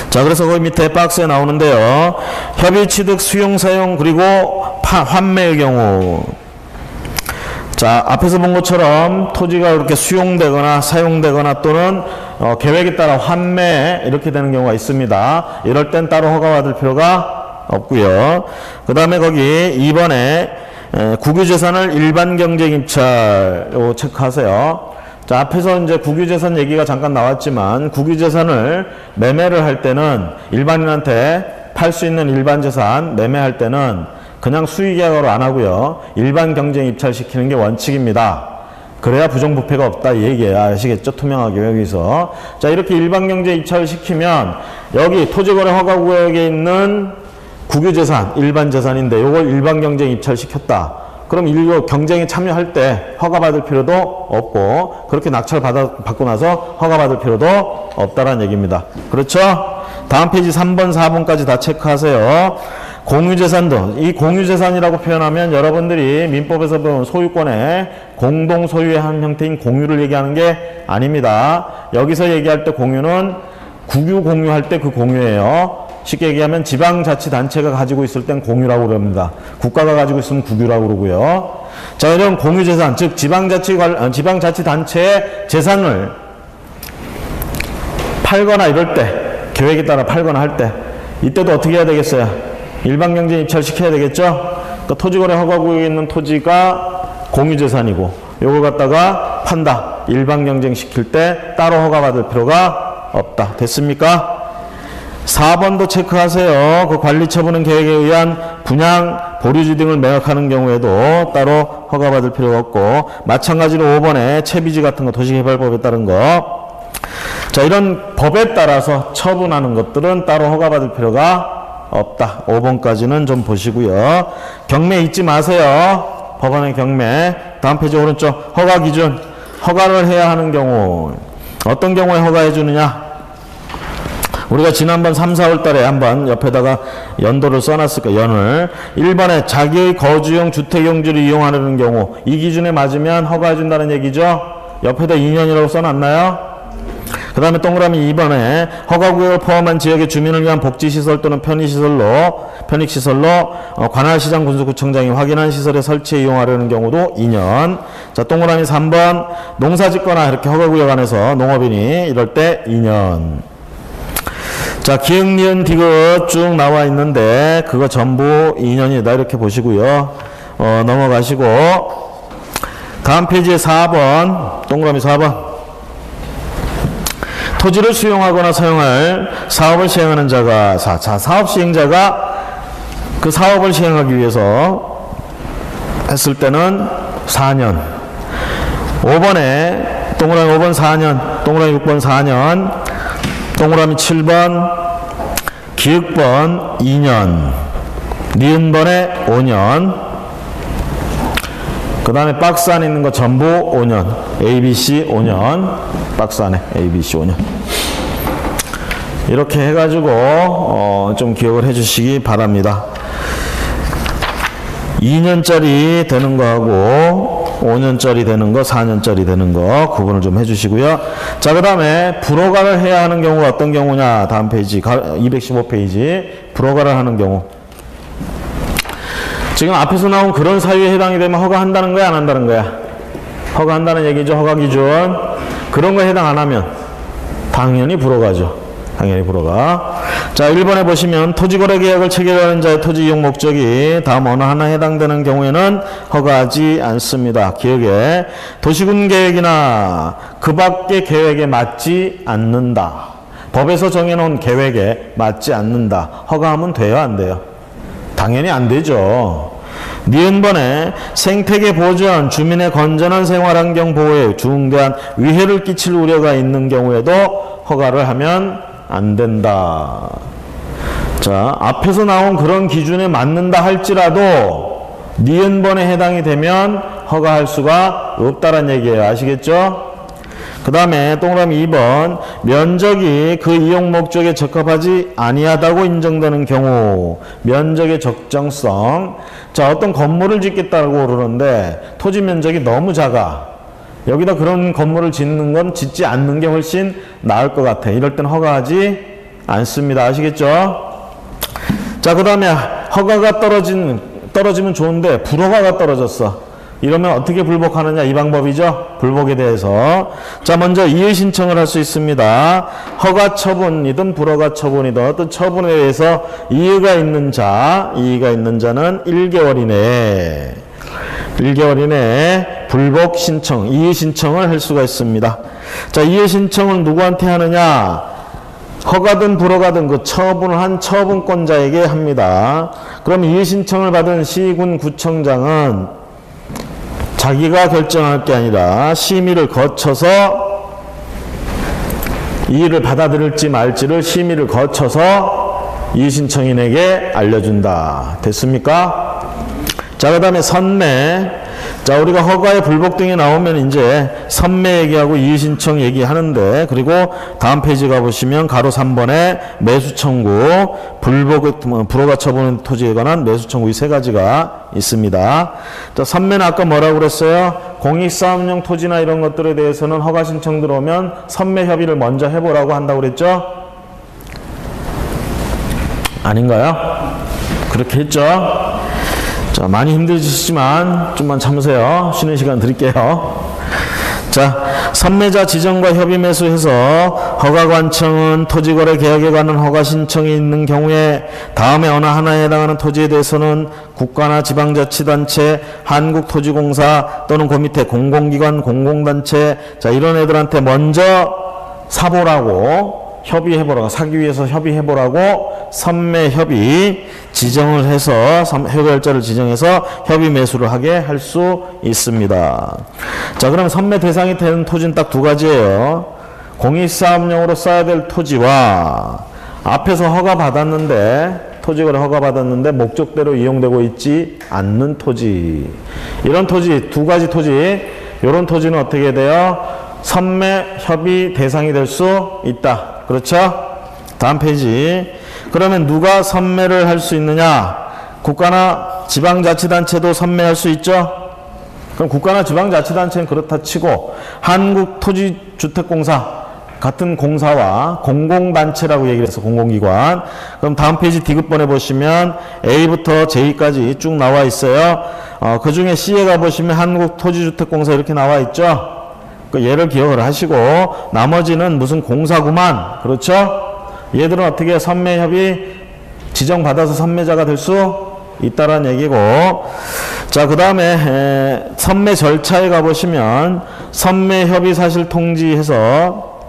자, 그래서 거기 밑에 박스에 나오는데요. 협의, 취득, 수용, 사용, 그리고 파, 환매의 경우. 자, 앞에서 본 것처럼 토지가 이렇게 수용되거나 사용되거나 또는 어, 계획에 따라 환매 이렇게 되는 경우가 있습니다. 이럴 땐 따로 허가받을 필요가 없고요. 그 다음에 거기 이 번에 에, 국유재산을 일반경쟁입찰 요 체크하세요. 자, 앞에서 이제 국유재산 얘기가 잠깐 나왔지만 국유재산을 매매를 할 때는 일반인한테 팔 수 있는 일반재산 매매할 때는 그냥 수의계약으로 안 하고요. 일반 경쟁 입찰시키는 게 원칙입니다. 그래야 부정부패가 없다 이 얘기예요. 아시겠죠? 투명하게 여기서. 자, 이렇게 일반 경쟁 입찰을 시키면 여기 토지거래 허가구역에 있는 국유재산, 일반재산인데 요걸 일반 경쟁 입찰 시켰다. 그럼 일부 경쟁에 참여할 때 허가받을 필요도 없고 그렇게 낙찰 받아, 받고 나서 허가받을 필요도 없다라는 얘기입니다. 그렇죠? 다음 페이지 삼 번, 사 번까지 다 체크하세요. 공유재산도 이 공유재산이라고 표현하면 여러분들이 민법에서 배운 소유권의 공동 소유의 한 형태인 공유를 얘기하는 게 아닙니다. 여기서 얘기할 때 공유는 국유 공유할 때 그 공유예요. 쉽게 얘기하면 지방자치단체가 가지고 있을 땐 공유라고 그럽니다. 국가가 가지고 있으면 국유라고 그러고요. 자, 이런 공유재산, 즉 지방자치, 지방자치단체의 재산을 팔거나 이럴 때, 계획에 따라 팔거나 할 때 이때도 어떻게 해야 되겠어요? 일반경쟁 입찰 시켜야 되겠죠? 그러니까 토지거래 허가구역에 있는 토지가 공유재산이고 요걸 갖다가 판다. 일반경쟁 시킬 때 따로 허가받을 필요가 없다. 됐습니까? 사 번도 체크하세요. 그 관리처분은 계획에 의한 분양, 보류지 등을 매각하는 경우에도 따로 허가받을 필요가 없고 마찬가지로 오 번에 채비지 같은 거 도시개발법에 따른 거. 자, 이런 법에 따라서 처분하는 것들은 따로 허가받을 필요가 없다. 오 번까지는 좀 보시고요. 경매 잊지 마세요. 법원의 경매. 다음 페이지 오른쪽 허가 기준. 허가를 해야 하는 경우 어떤 경우에 허가해 주느냐. 우리가 지난번 삼, 사월 달에 한번 옆에다가 연도를 써놨을 거예요. 연을. 일 번에 자기의 거주용 주택용지를 이용하려는 경우 이 기준에 맞으면 허가해 준다는 얘기죠. 옆에다 이 년이라고 써놨나요? 그 다음에 동그라미 이 번에 허가구역을 포함한 지역의 주민을 위한 복지시설 또는 편의시설로 편익시설로 어, 관할시장 군수구청장이 확인한 시설에 설치해 이용하려는 경우도 이 년. 자, 동그라미 삼 번 농사짓거나 이렇게 허가구역 안에서 농업인이 이럴 때 이 년. 자, 기역, 니은, 디귿 쭉 나와 있는데 그거 전부 이 년이다 이렇게 보시고요. 어, 넘어가시고 다음 페이지에 사 번 동그라미 사 번 토지를 수용하거나 사용할 사업을 시행하는 자가 사. 자, 사업 시행자가 그 사업을 시행하기 위해서 했을 때는 사 년. 오 번에 동그라미 오 번 사 년, 동그라미 육 번 사 년, 동그라미 칠 번, 기역번 이 년, 니은번에 오 년, 그 다음에 박스 안에 있는 거 전부 오 년, A, B, C 오 년, 박스 안에 A, B, C 오 년. 이렇게 해가지고 어, 좀 기억을 해주시기 바랍니다. 이 년짜리 되는 거하고 오 년짜리 되는 거, 사 년짜리 되는 거 구분을 좀 해주시고요. 자, 그 다음에 불허가를 해야 하는 경우가 어떤 경우냐. 다음 페이지 이백십오 페이지 불허가를 하는 경우. 지금 앞에서 나온 그런 사유에 해당이 되면 허가한다는 거야, 안 한다는 거야? 허가한다는 얘기죠. 허가 기준. 그런 거에 해당 안 하면 당연히 불허가죠. 당연히 불허가. 자, 일 번에 보시면 토지거래 계약을 체결하는 자의 토지 이용 목적이 다음 어느 하나에 해당되는 경우에는 허가하지 않습니다. 기억에 도시군 계획이나 그 밖의 계획에 맞지 않는다. 법에서 정해놓은 계획에 맞지 않는다. 허가하면 돼요, 안 돼요? 당연히 안 되죠. 니은번에 생태계 보전, 주민의 건전한 생활환경 보호에 중대한 위해를 끼칠 우려가 있는 경우에도 허가를 하면 안 된다. 자, 앞에서 나온 그런 기준에 맞는다 할지라도 니은번에 해당이 되면 허가할 수가 없다는 얘기예요. 아시겠죠? 그 다음에 동그라미 이 번 면적이 그 이용 목적에 적합하지 아니하다고 인정되는 경우. 면적의 적정성. 자, 어떤 건물을 짓겠다고 그러는데 토지 면적이 너무 작아. 여기다 그런 건물을 짓는 건 짓지 않는 게 훨씬 나을 것 같아. 이럴 땐 허가하지 않습니다. 아시겠죠? 자, 그 다음에 허가가 떨어진, 떨어지면 좋은데 불허가가 떨어졌어. 이러면 어떻게 불복하느냐, 이 방법이죠. 불복에 대해서. 자, 먼저 이의 신청을 할 수 있습니다. 허가 처분이든 불허가 처분이든 어떤 처분에 대해서 이의가 있는 자, 이의가 있는 자는 일 개월 이내에 일 개월 이내에 불복 신청, 이의 신청을 할 수가 있습니다. 자, 이의 신청을 누구한테 하느냐? 허가든 불허가든 그 처분을 한 처분권자에게 합니다. 그럼 이의 신청을 받은 시군 구청장은 자기가 결정할 게 아니라 심의를 거쳐서 이의를 받아들일지 말지를 심의를 거쳐서 이의 신청인에게 알려준다. 됐습니까? 자, 그 다음에 선매. 자, 우리가 허가의 불복 등이 나오면 이제 선매 얘기하고 이의 신청 얘기하는데, 그리고 다음 페이지 가보시면 가로 삼 번에 매수 청구, 불복, 불허가 처분 토지에 관한 매수 청구 이 세 가지가 있습니다. 자, 선매는 아까 뭐라고 그랬어요? 공익사업용 토지나 이런 것들에 대해서는 허가 신청 들어오면 선매 협의를 먼저 해보라고 한다고 그랬죠? 아닌가요? 그렇게 했죠? 자, 많이 힘드시지만 좀만 참으세요. 쉬는 시간 드릴게요. 자, 선매자 지정과 협의 매수해서 허가관청은 토지거래 계약에 관한 허가 신청이 있는 경우에 다음에 어느 하나에 해당하는 토지에 대해서는 국가나 지방자치단체, 한국토지공사 또는 그 밑에 공공기관, 공공단체, 자, 이런 애들한테 먼저 사보라고, 협의해보라고, 사기 위해서 협의해보라고 선매 협의 지정을 해서 협의할자를 지정해서 협의 매수를 하게 할 수 있습니다. 자, 그럼 선매 대상이 되는 토지는 딱 두 가지예요. 공익사업용으로 써야 될 토지와 앞에서 허가 받았는데 토지거래 허가 받았는데 목적대로 이용되고 있지 않는 토지. 이런 토지, 두 가지 토지, 이런 토지는 어떻게 돼요? 선매 협의 대상이 될 수 있다. 그렇죠? 다음 페이지. 그러면 누가 선매를 할 수 있느냐? 국가나 지방자치단체도 선매할 수 있죠? 그럼 국가나 지방자치단체는 그렇다 치고 한국토지주택공사 같은 공사와 공공단체라고 얘기를 해서 공공기관. 그럼 다음 페이지 디귿번에 보시면 A부터 J까지 쭉 나와 있어요. 어, 그 중에 C에 가보시면 한국토지주택공사 이렇게 나와 있죠? 그 얘를 기억을 하시고 나머지는 무슨 공사구만. 그렇죠? 얘들은 어떻게 선매협의 지정받아서 선매자가 될 수 있다라는 얘기고. 자, 그 다음에 선매 절차에 가보시면 선매협의 사실 통지해서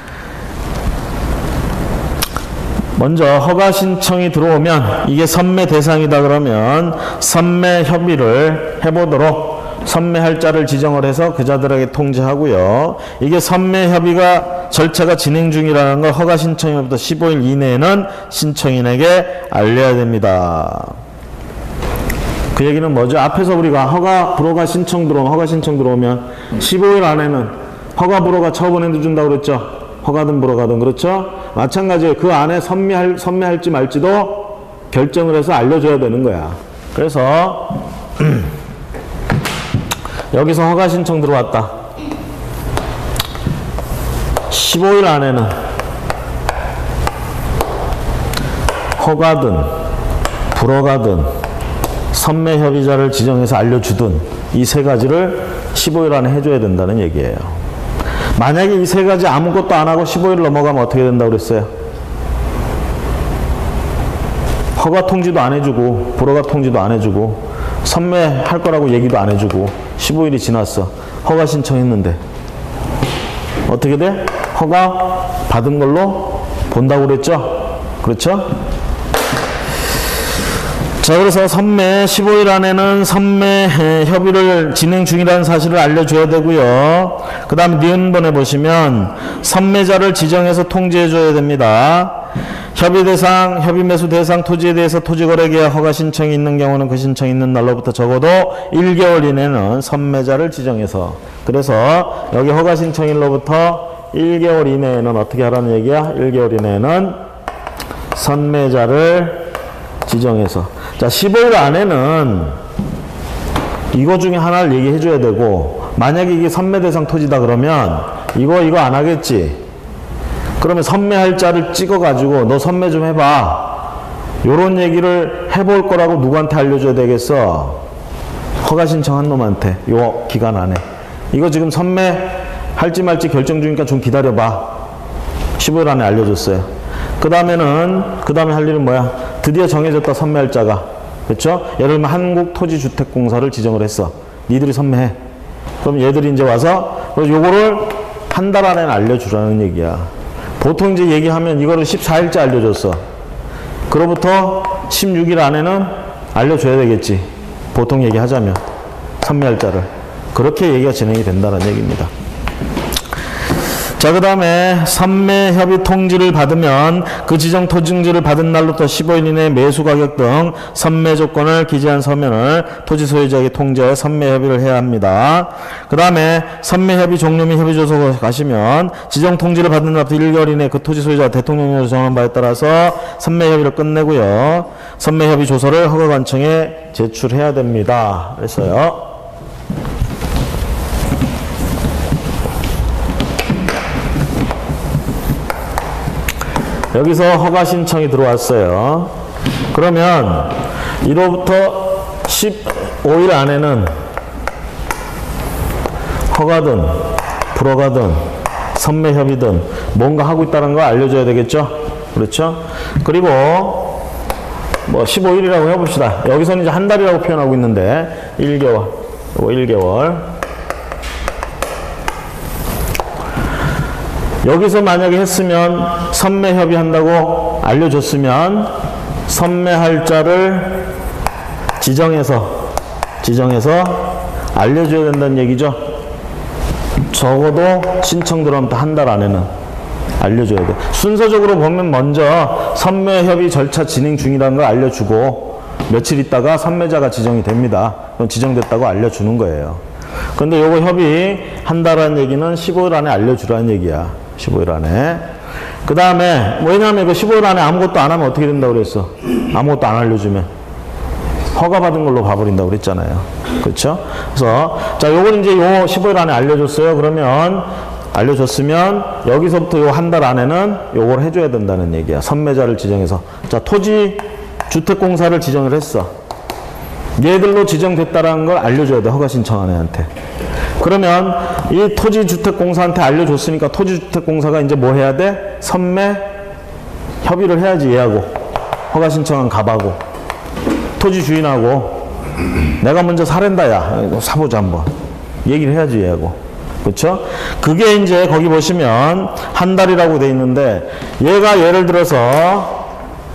먼저 허가 신청이 들어오면 이게 선매 대상이다 그러면 선매 협의를 해보도록 선매할 자를 지정을 해서 그 자들에게 통지하고요. 이게 선매 협의가 절차가 진행 중이라는 걸 허가 신청일부터 십오 일 이내에는 신청인에게 알려야 됩니다. 그 얘기는 뭐죠? 앞에서 우리가 허가 불허가 신청 들어오면 허가 신청 들어오면 십오 일 안에는 허가 불허가 처분해 준다고 그랬죠? 허가든 불허가든. 그렇죠? 마찬가지예요. 그 안에 선매할, 선매할지 말지도 결정을 해서 알려줘야 되는 거야. 그래서 여기서 허가 신청 들어왔다. 십오 일 안에는 허가든 불허가든 선매 협의자를 지정해서 알려주든 이 세 가지를 십오 일 안에 해줘야 된다는 얘기예요. 만약에 이 세 가지 아무것도 안 하고 십오 일 넘어가면 어떻게 된다고 그랬어요? 허가 통지도 안 해주고 불허가 통지도 안 해주고 선매할 거라고 얘기도 안 해주고 십오 일이 지났어. 허가 신청했는데 어떻게 돼? 허가 받은 걸로 본다고 그랬죠? 그렇죠? 자, 그래서 선매 십오 일 안에는 선매 협의를 진행 중이라는 사실을 알려줘야 되고요. 그 다음에 니은번에 보시면 선매자를 지정해서 통지해 줘야 됩니다. 협의 대상, 협의 매수 대상 토지에 대해서 토지거래계약 허가 신청이 있는 경우는 그 신청이 있는 날로부터 적어도 일 개월 이내는 선매자를 지정해서, 그래서 여기 허가 신청일로부터 일 개월 이내에는 어떻게 하라는 얘기야? 일 개월 이내에는 선매자를 지정해서. 자, 십오 일 안에는 이거 중에 하나를 얘기해 줘야 되고, 만약에 이게 선매 대상 토지다 그러면 이거 이거 안 하겠지. 그러면 선매할자를 찍어가지고 너 선매 좀 해봐. 요런 얘기를 해볼 거라고 누구한테 알려줘야 되겠어? 허가 신청한 놈한테. 요 기간 안에. 이거 지금 선매 할지 말지 결정 중이니까 좀 기다려봐. 십오 일 안에 알려줬어요. 그 다음에는, 그 다음에 할 일은 뭐야? 드디어 정해졌다, 선매할자가. 그렇죠? 예를 들면 한국토지주택공사를 지정을 했어. 니들이 선매해. 그럼 얘들이 이제 와서 요거를 한 달 안에는 알려주라는 얘기야. 보통 이제 얘기하면 이거를 십사 일째 알려줬어. 그로부터 십육 일 안에는 알려줘야 되겠지. 보통 얘기하자면. 선매할자를. 그렇게 얘기가 진행이 된다는 얘기입니다. 자, 그 다음에 선매협의 통지를 받으면 그 지정 토지증지를 받은 날로부터 십오 일 이내 매수 가격 등 선매 조건을 기재한 서면을 토지 소유자에게 통지하여 선매협의를 해야 합니다. 그 다음에 선매협의 종료 및 협의조서 가시면 지정 통지를 받은 날부터 일 개월 이내 그 토지 소유자가 대통령령으로 정한 바에 따라서 선매협의를 끝내고요. 선매협의 조서를 허가관청에 제출해야 됩니다. 그랬어요. 여기서 허가 신청이 들어왔어요. 그러면 일호부터 십오 일 안에는 허가든 불허가든 선매협의든 뭔가 하고 있다는 거 알려줘야 되겠죠? 그렇죠? 그리고 뭐 십오 일이라고 해봅시다. 여기서는 이제 한 달이라고 표현하고 있는데 일 개월, 일 개월. 여기서 만약에 했으면 선매협의 한다고 알려줬으면 선매할자를 지정해서 지정해서 알려줘야 된다는 얘기죠. 적어도 신청 들어오면 한 달 안에는 알려줘야 돼. 순서적으로 보면 먼저 선매협의 절차 진행 중이라는 걸 알려주고 며칠 있다가 선매자가 지정이 됩니다. 그럼 지정됐다고 알려주는 거예요. 그런데 요거 협의 한다라는 얘기는 십오 일 안에 알려주라는 얘기야. 십오 일 안에. 그 다음에, 왜냐하면 그 십오 일 안에 아무것도 안 하면 어떻게 된다고 그랬어? 아무것도 안 알려주면. 허가받은 걸로 봐버린다고 그랬잖아요. 그렇죠? 그래서, 자, 요건 이제 요 십오 일 안에 알려줬어요. 그러면, 알려줬으면, 여기서부터 요 한 달 안에는 요걸 해줘야 된다는 얘기야. 선매자를 지정해서. 자, 토지주택공사를 지정을 했어. 얘들로 지정됐다라는 걸 알려줘야 돼. 허가 신청한 애한테. 그러면 이 토지주택공사한테 알려줬으니까 토지주택공사가 이제 뭐 해야 돼? 선매 협의를 해야지. 얘하고 허가 신청한 갑하고 토지 주인하고 내가 먼저 사랜다. 야 사보자 한번 얘기를 해야지. 얘하고. 그렇죠? 그게 이제 거기 보시면 한 달이라고 돼 있는데 얘가 예를 들어서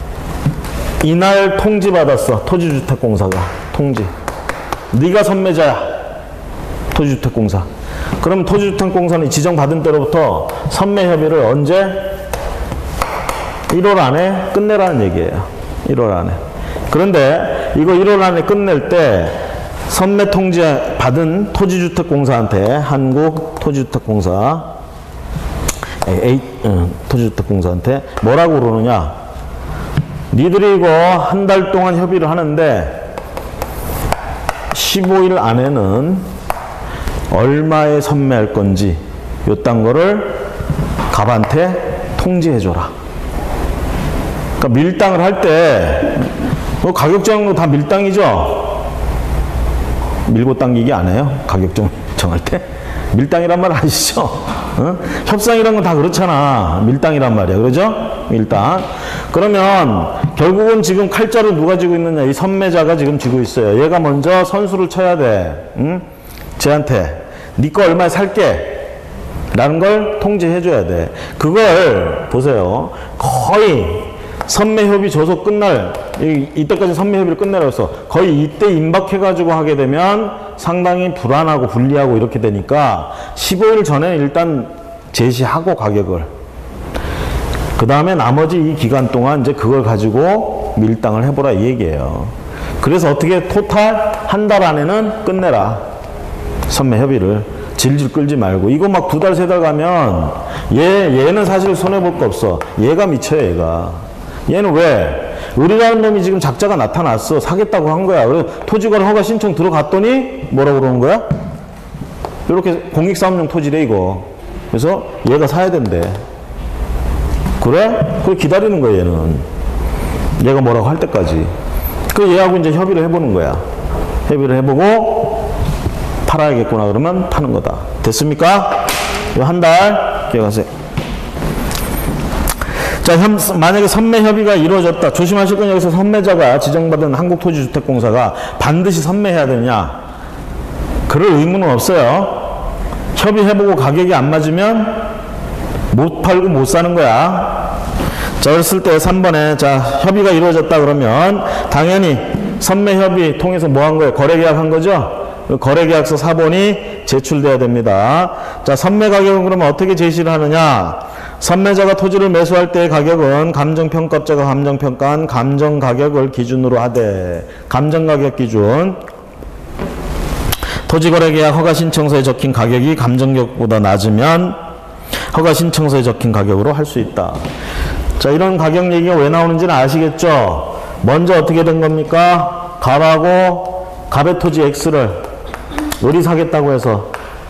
이날 통지 받았어. 토지주택공사가 통지. 네가 선매자야. 토지주택공사. 그럼 토지주택공사는 지정받은 때로부터 선매협의를 언제? 일월 안에 끝내라는 얘기예요. 일월 안에. 그런데 이거 일월 안에 끝낼 때 선매 통지 받은 토지주택공사한테 한국토지주택공사 A, 응, 토지주택공사한테 뭐라고 그러느냐? 니들이 이거 한 달 동안 협의를 하는데 십오 일 안에는 얼마에 선매할 건지 요딴 거를 갑한테 통지해줘라. 그러니까 밀당을 할 때 뭐 가격 정한 거 다 밀당이죠. 밀고 당기기 안 해요. 가격 정, 정할 때. 밀당이란 말 아시죠? 어? 협상이란 건 다 그렇잖아. 밀당이란 말이야. 그러죠? 밀당. 그러면 결국은 지금 칼자루 누가 쥐고 있느냐? 이 선매자가 지금 쥐고 있어요. 얘가 먼저 선수를 쳐야 돼. 응? 쟤한테 니 거 얼마에 살게 라는 걸 통지해줘야 돼. 그걸 보세요. 거의 선매협의 조서 끝날 이, 이때까지 선매협의를 끝내라고 했어. 거의 이때 임박해가지고 하게 되면 상당히 불안하고 불리하고 이렇게 되니까 십오 일 전에 일단 제시하고 가격을 그 다음에 나머지 이 기간 동안 이제 그걸 가지고 밀당을 해보라 이 얘기예요. 그래서 어떻게 토탈 한 달 안에는 끝내라. 선매협의를 질질 끌지 말고. 이거 막 두 달, 세 달 가면 얘, 얘는 사실 손해볼 거 없어. 얘가 미쳐요, 얘가. 얘는 왜? 의리라는 놈이 지금 작자가 나타났어. 사겠다고 한 거야. 그래서 토지거래 허가 신청 들어갔더니 뭐라고 그러는 거야? 이렇게 공익사업용 토지래, 이거. 그래서 얘가 사야 된대. 그래? 그래 기다리는 거야 얘는. 얘가 뭐라고 할 때까지. 그 얘하고 이제 협의를 해보는 거야. 협의를 해보고 팔아야겠구나 그러면 파는 거다. 됐습니까? 이 한 달 기억하세요. 자, 현, 만약에 선매 협의가 이루어졌다. 조심하실 건 여기서 선매자가 지정받은 한국토지주택공사가 반드시 선매해야 되냐? 그럴 의무는 없어요. 협의해보고 가격이 안 맞으면 못 팔고 못 사는 거야. 자, 그랬을 때 삼 번에 자, 협의가 이루어졌다 그러면 당연히 선매 협의 통해서 뭐 한 거예요? 거래계약 한 거죠? 거래계약서 사본이 제출돼야 됩니다. 자, 선매 가격은 그러면 어떻게 제시를 하느냐? 선매자가 토지를 매수할 때의 가격은 감정평가업자가 감정평가한 감정가격을 기준으로 하되, 감정가격 기준. 토지거래계약 허가신청서에 적힌 가격이 감정가격보다 낮으면 허가신청서에 적힌 가격으로 할 수 있다. 자, 이런 가격 얘기가 왜 나오는지는 아시겠죠? 먼저 어떻게 된 겁니까? 갑하고 갑의 토지 X를 우리 사겠다고 해서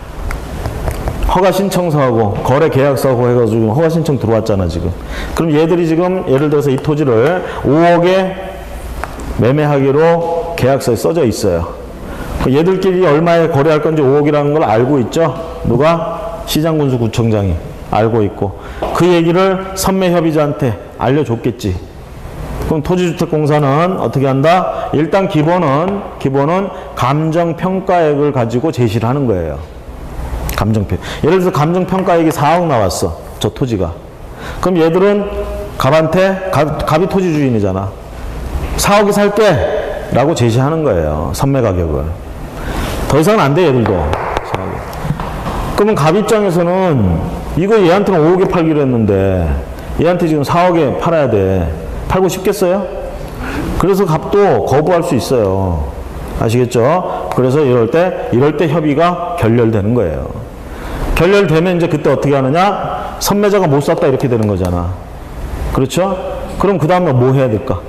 허가신청서하고 거래계약서하고 해가지고 허가신청 들어왔잖아 지금. 그럼 얘들이 지금 예를 들어서 이 토지를 오억에 매매하기로 계약서에 써져 있어요. 얘들끼리 얼마에 거래할 건지 오억이라는 걸 알고 있죠? 누가? 시장군수구청장이 알고 있고 그 얘기를 선매협의자한테 알려줬겠지. 그럼 토지주택공사는 어떻게 한다? 일단 기본은 기본은 감정평가액을 가지고 제시를 하는 거예요. 감정평. 예를 들어서 감정평가액이 사억 나왔어. 저 토지가. 그럼 얘들은 갑한테 갑, 갑이 토지 주인이잖아. 사억에 살게 라고 제시하는 거예요. 선매 가격을. 더 이상은 안 돼 얘들도. 그러면 갑 입장에서는 이거 얘한테는 오억에 팔기로 했는데 얘한테 지금 사억에 팔아야 돼. 팔고 싶겠어요? 그래서 갑도 거부할 수 있어요. 아시겠죠? 그래서 이럴 때, 이럴 때 협의가 결렬되는 거예요. 결렬되면 이제 그때 어떻게 하느냐? 선매자가 못 샀다 이렇게 되는 거잖아. 그렇죠? 그럼 그 다음에 뭐 해야 될까?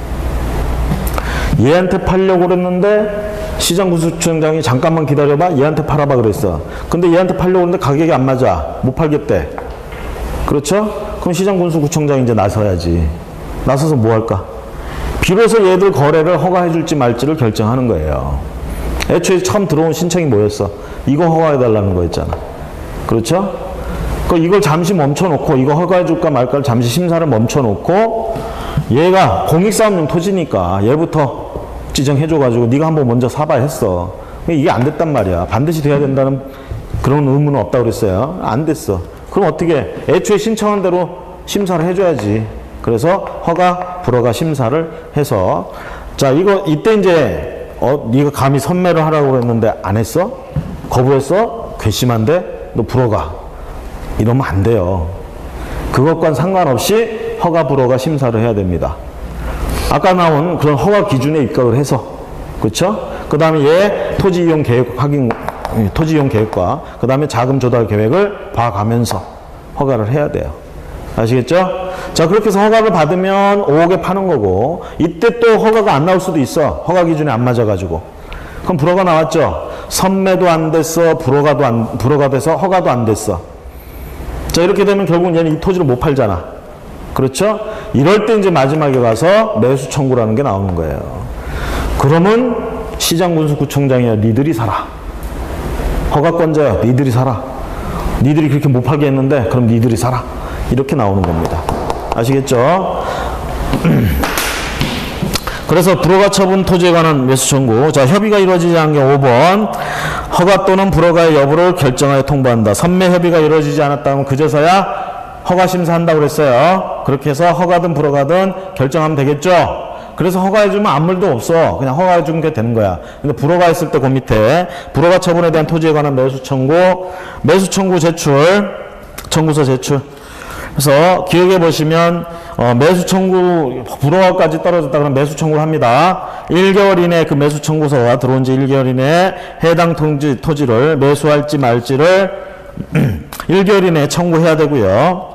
얘한테 팔려고 그랬는데 시장군수청장이 잠깐만 기다려봐. 얘한테 팔아봐 그랬어. 근데 얘한테 팔려고 그랬는데 가격이 안 맞아. 못 팔겠대. 그렇죠? 그럼 시장군수구청장이 이제 나서야지. 나서서 뭐 할까? 비로소 얘들 거래를 허가해 줄지 말지를 결정하는 거예요. 애초에 처음 들어온 신청이 뭐였어? 이거 허가해 달라는 거였잖아. 그렇죠? 그 이걸 잠시 멈춰놓고 이거 허가해 줄까 말까를 잠시 심사를 멈춰놓고 얘가 공익사업용 토지니까 얘부터 지정해줘가지고 네가 한번 먼저 사봐 했어. 이게 안 됐단 말이야. 반드시 돼야 된다는 그런 의무는 없다고 그랬어요. 안 됐어. 그럼 어떻게? 애초에 신청한 대로 심사를 해줘야지. 그래서 허가, 불허가 심사를 해서 자 이거 이때 이제 어 네가 감히 선매를 하라고 그랬는데 안 했어? 거부했어? 괘씸한데 너 불허가 이러면 안 돼요. 그것과는 상관없이 허가, 불허가 심사를 해야 됩니다. 아까 나온 그런 허가 기준에 입각을 해서 그렇죠? 그 다음에 얘 토지 이용 계획 확인, 토지 이용 계획과 그 다음에 자금 조달 계획을 봐가면서 허가를 해야 돼요. 아시겠죠? 자, 그렇게 해서 허가를 받으면 오억에 파는 거고 이때 또 허가가 안 나올 수도 있어. 허가 기준에 안 맞아가지고. 그럼 불허가 나왔죠? 선매도 안 됐어. 불허가도 안, 불허가 돼서 허가도 안 됐어. 자, 이렇게 되면 결국은 얘는 이 토지를 못 팔잖아. 그렇죠? 이럴 때 이제 마지막에 가서 매수 청구라는 게 나오는 거예요. 그러면 시장군수구청장이야. 니들이 사라. 허가권자야. 니들이 사라. 니들이 그렇게 못 팔게 했는데 그럼 니들이 사라. 이렇게 나오는 겁니다. 아시겠죠? 그래서 불허가 처분 토지에 관한 매수 청구. 자, 협의가 이루어지지 않은 경우 오 번 허가 또는 불허가의 여부를 결정하여 통보한다. 선매 협의가 이루어지지 않았다면 그제서야 허가 심사한다고 그랬어요. 그렇게 해서 허가든 불허가든 결정하면 되겠죠? 그래서 허가해주면 아무 일도 없어. 그냥 허가해주면 게 되는 거야. 근데 불허가 했을 때 그 밑에 불허가 처분에 대한 토지에 관한 매수 청구, 매수 청구 제출, 청구서 제출. 그래서 기억해 보시면 어, 매수 청구 불허가까지 떨어졌다 그러면 매수 청구를 합니다. 일 개월 이내에 그 매수 청구서가 들어온 지 일 개월 이내에 해당 토지, 토지를 매수할지 말지를 일 개월 이내에 청구해야 되고요.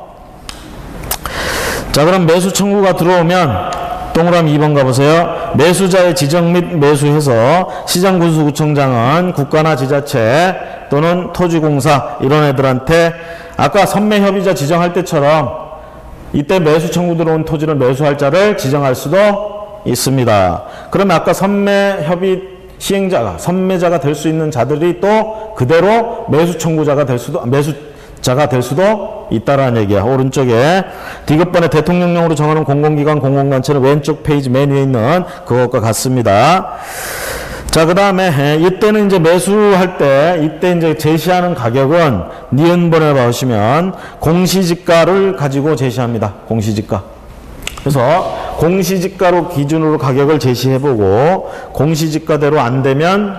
자, 그럼 매수 청구가 들어오면 동그라미 이 번 가보세요. 매수자의 지정 및 매수해서 시장군수구청장은 국가나 지자체 또는 토지공사 이런 애들한테 아까 선매협의자 지정할 때처럼 이때 매수 청구 들어온 토지를 매수할 자를 지정할 수도 있습니다. 그러면 아까 선매 협의 시행자가, 선매자가 될 수 있는 자들이 또 그대로 매수 청구자가 될 수도, 매수자가 될 수도 있다라는 얘기야. 오른쪽에 디귿번에 대통령령으로 정하는 공공기관, 공공단체는 왼쪽 페이지 맨 위에 있는 그것과 같습니다. 자, 그 다음에 이때는 이제 매수할 때 이때 이제 제시하는 가격은 니은번에 보시면 공시지가를 가지고 제시합니다. 공시지가. 그래서 공시지가로 기준으로 가격을 제시해보고 공시지가대로 안 되면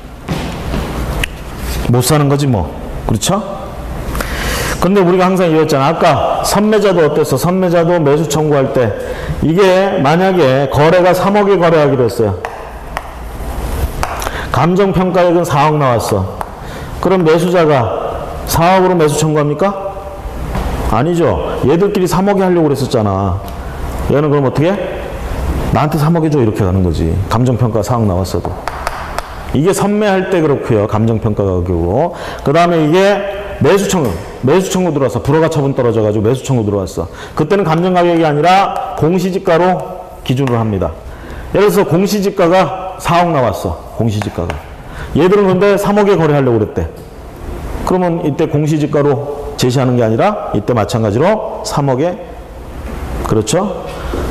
못 사는 거지 뭐. 그렇죠? 근데 우리가 항상 이랬잖아. 아까 선매자도 어땠어? 선매자도 매수 청구할 때 이게 만약에 거래가 삼억에 거래하기로 했어요. 감정평가액은 사억 나왔어. 그럼 매수자가 사억으로 매수 청구합니까? 아니죠. 얘들끼리 삼억에 하려고 그랬었잖아. 얘는 그럼 어떻게? 나한테 삼억 해줘 이렇게 가는 거지. 감정평가 사억 나왔어도. 이게 선매할 때 그렇고요. 감정평가 가격으로. 그 다음에 이게 매수청구. 매수청구 들어왔어. 불허가 처분 떨어져가지고 매수청구 들어왔어. 그때는 감정가격이 아니라 공시지가로 기준으로 합니다. 예를 들어서 공시지가가 사억 나왔어. 공시지가가. 얘들은 근데 삼억에 거래하려고 그랬대. 그러면 이때 공시지가로 제시하는 게 아니라 이때 마찬가지로 삼억에. 그렇죠?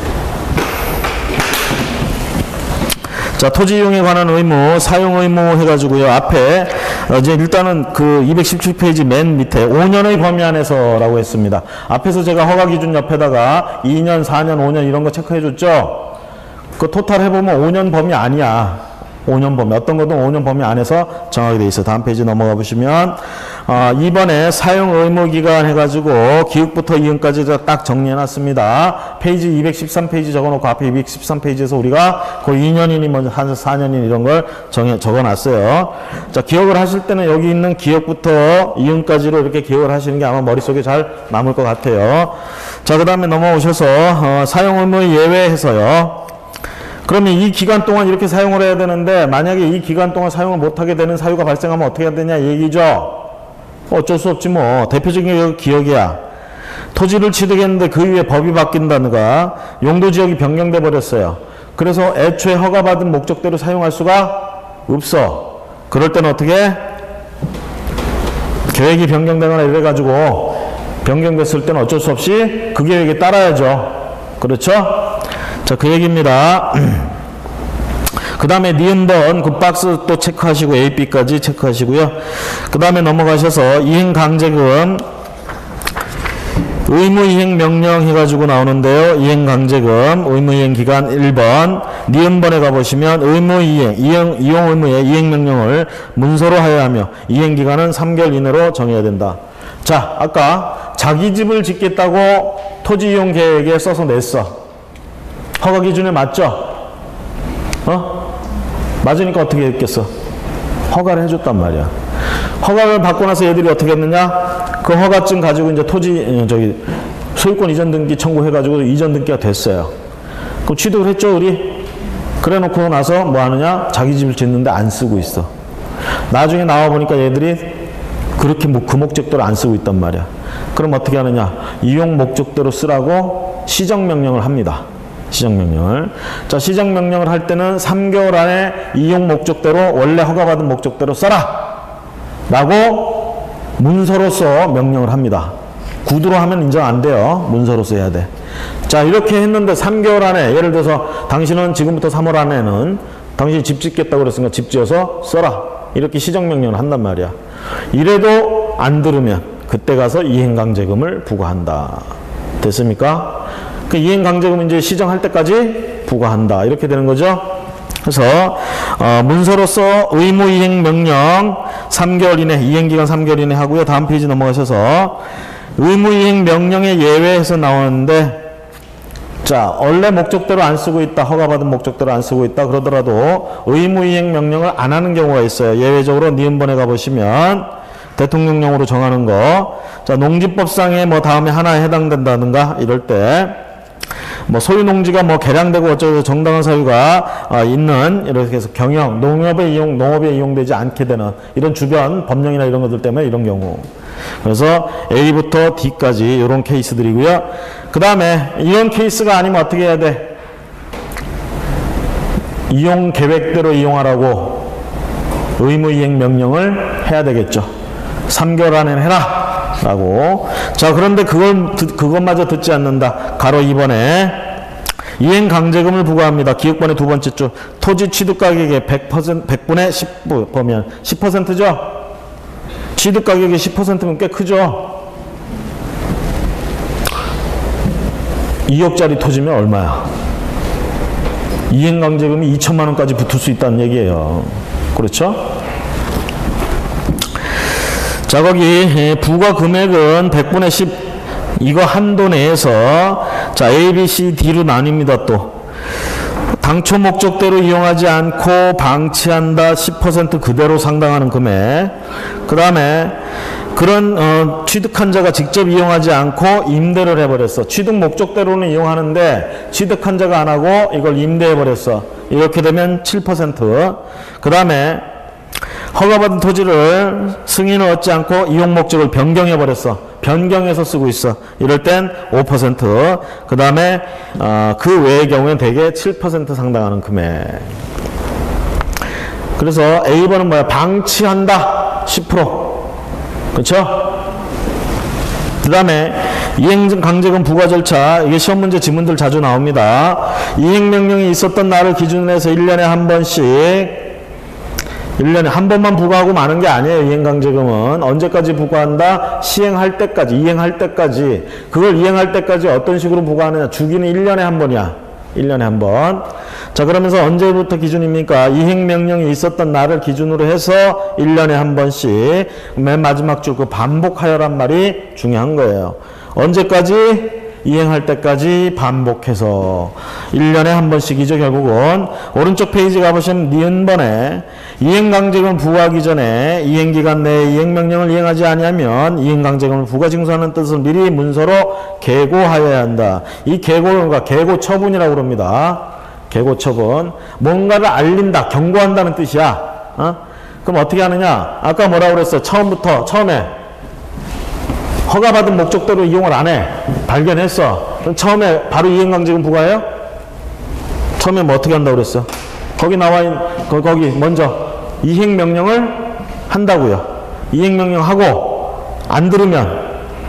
자, 토지 이용에 관한 의무, 사용 의무 해가지고요. 앞에, 이제 일단은 그 이백십칠 페이지 맨 밑에 오 년의 범위 안에서라고 했습니다. 앞에서 제가 허가 기준 옆에다가 이 년, 사 년, 오 년 이런 거 체크해 줬죠? 그 토탈 해보면 오 년 범위 아니야. 오 년 범위. 어떤 것도 오 년 범위 안에서 정하게 돼 있어요. 다음 페이지 넘어가 보시면, 어, 이번에 사용 의무 기간 해가지고 기획부터 이음까지 딱 정리해 놨습니다. 페이지 이백십삼 페이지 적어 놓고 앞에 이백십삼 페이지에서 우리가 그 이 년이니 먼저 한 사 년이니 이런 걸 정해, 적어 놨어요. 자, 기억을 하실 때는 여기 있는 기획부터 이음까지로 이렇게 기억을 하시는 게 아마 머릿속에 잘 남을 것 같아요. 자, 그 다음에 넘어오셔서, 어, 사용 의무 예외해서요. 그러면 이 기간 동안 이렇게 사용을 해야 되는데 만약에 이 기간 동안 사용을 못하게 되는 사유가 발생하면 어떻게 해야 되냐 얘기죠. 어쩔 수 없지 뭐. 대표적인 게 기억이야. 토지를 취득했는데 그 이후에 법이 바뀐다든가 용도지역이 변경돼 버렸어요. 그래서 애초에 허가받은 목적대로 사용할 수가 없어. 그럴 때는 어떻게? 계획이 변경되거나 이래가지고 변경됐을 때는 어쩔 수 없이 그 계획에 따라야죠. 그렇죠? 자, 그 얘기입니다. 그 다음에 니은번 그 박스 또 체크하시고 에이, 비까지 체크하시고요. 그 다음에 넘어가셔서 이행강제금 의무이행 명령 해가지고 나오는데요. 이행강제금 의무이행기간 일 번 니은번에 가보시면 의무이행 이행, 이용 의무의 이행명령을 문서로 하여야 하며 이행기간은 삼 개월 이내로 정해야 된다. 자, 아까 자기 집을 짓겠다고 토지이용 계획에 써서 냈어. 허가 기준에 맞죠? 어? 맞으니까 어떻게 했겠어? 허가를 해줬단 말이야. 허가를 받고 나서 얘들이 어떻게 했느냐? 그 허가증 가지고 이제 토지, 저기, 소유권 이전 등기 청구해가지고 이전 등기가 됐어요. 그럼 취득을 했죠, 우리? 그래 놓고 나서 뭐 하느냐? 자기 집을 짓는데 안 쓰고 있어. 나중에 나와보니까 얘들이 그렇게 뭐 그 목적대로 안 쓰고 있단 말이야. 그럼 어떻게 하느냐? 이용 목적대로 쓰라고 시정명령을 합니다. 시정명령을. 자, 시정명령을 할 때는 삼 개월 안에 이용 목적대로 원래 허가받은 목적대로 써라! 라고 문서로서 명령을 합니다. 구두로 하면 인정 안 돼요. 문서로서 해야 돼. 자, 이렇게 했는데 삼 개월 안에 예를 들어서 당신은 지금부터 삼 월 안에는 당신이 집 짓겠다고 그랬으니까 집 지어서 써라. 이렇게 시정명령을 한단 말이야. 이래도 안 들으면 그때 가서 이행강제금을 부과한다. 됐습니까? 그 이행강제금 이제 시정할 때까지 부과한다. 이렇게 되는 거죠. 그래서 어, 문서로서 의무이행명령 삼 개월 이내, 이행기간 삼 개월 이내 하고요. 다음 페이지 넘어가셔서 의무이행명령에 예외해서 나오는데, 자, 원래 목적대로 안 쓰고 있다, 허가받은 목적대로 안 쓰고 있다 그러더라도 의무이행명령을 안 하는 경우가 있어요. 예외적으로 니은번에 가보시면 대통령령으로 정하는 거, 자, 농지법상에 뭐 다음에 하나에 해당된다든가 이럴 때 뭐 소유농지가 뭐 개량되고 어쩌고 정당한 사유가 어, 있는 이렇게 해서 경영, 농업에 이용, 농업에 이용되지 않게 되는 이런 주변 법령이나 이런 것들 때문에 이런 경우. 그래서 A부터 D까지 이런 케이스들이고요. 그 다음에 이런 케이스가 아니면 어떻게 해야 돼? 이용 계획대로 이용하라고 의무 이행 명령을 해야 되겠죠. 삼 개월 안에 해라 라고. 자, 그런데 그걸 그것마저 듣지 않는다. 가로 이 번에 이행 강제금을 부과합니다. 기억번의 두 번째 줄. 토지 취득 가격의 백 퍼센트, 백 분의 십 보면 십 퍼센트죠? 취득 가격의 십 퍼센트면 꽤 크죠? 이억짜리 토지면 얼마야? 이행 강제금이 이천만 원까지 붙을 수 있다는 얘기예요. 그렇죠? 자, 거기 부과 금액은 백 분의 십, 이거 한도 내에서 자 A, B, C, D로 나뉩니다. 또 당초 목적대로 이용하지 않고 방치한다. 십 퍼센트 그대로 상당하는 금액. 그 다음에 그런 어, 취득한 자가 직접 이용하지 않고 임대를 해버렸어. 취득 목적대로는 이용하는데 취득한 자가 안 하고 이걸 임대해버렸어. 이렇게 되면 칠 퍼센트. 그 다음에 허가받은 토지를 승인을 얻지 않고 이용 목적을 변경해버렸어. 변경해서 쓰고 있어. 이럴 땐 오 퍼센트. 그 다음에 어, 그 외의 경우엔 대개 칠 퍼센트 상당하는 금액. 그래서 A 번은 뭐야? 방치한다. 십 퍼센트. 그렇죠? 그 다음에 이행 강제금 부과 절차. 이게 시험 문제 지문들 자주 나옵니다. 이행 명령이 있었던 날을 기준으로 해서 일 년에 한 번씩 일 년에 한 번만 부과하고 마는 게 아니에요. 이행강제금은 언제까지 부과한다? 시행할 때까지, 이행할 때까지. 그걸 이행할 때까지 어떤 식으로 부과하느냐? 주기는 일 년에 한 번이야. 일 년에 한 번. 자, 그러면서 언제부터 기준입니까? 이행명령이 있었던 날을 기준으로 해서 일 년에 한 번씩. 맨 마지막 줄 그 반복하여란 말이 중요한 거예요. 언제까지? 이행할 때까지 반복해서 일 년에 한 번씩이죠. 결국은 오른쪽 페이지 가보시면 니은번에 이행강제금 부과하기 전에 이행기간 내에 이행명령을 이행하지 아니하면 이행강제금을 부과징수하는 뜻을 미리 문서로 계고하여야 한다. 이 계고가 계고처분이라고 그럽니다. 계고처분. 뭔가를 알린다, 경고한다는 뜻이야. 어? 그럼 어떻게 하느냐? 아까 뭐라고 그랬어? 처음부터 처음에 허가받은 목적대로 이용을 안 해. 발견했어. 그럼 처음에 바로 이행강제금 부과해요? 처음에 뭐 어떻게 한다고 그랬어? 거기 나와 있는, 거, 거기 먼저 이행명령을 한다고요. 이행명령 하고 안 들으면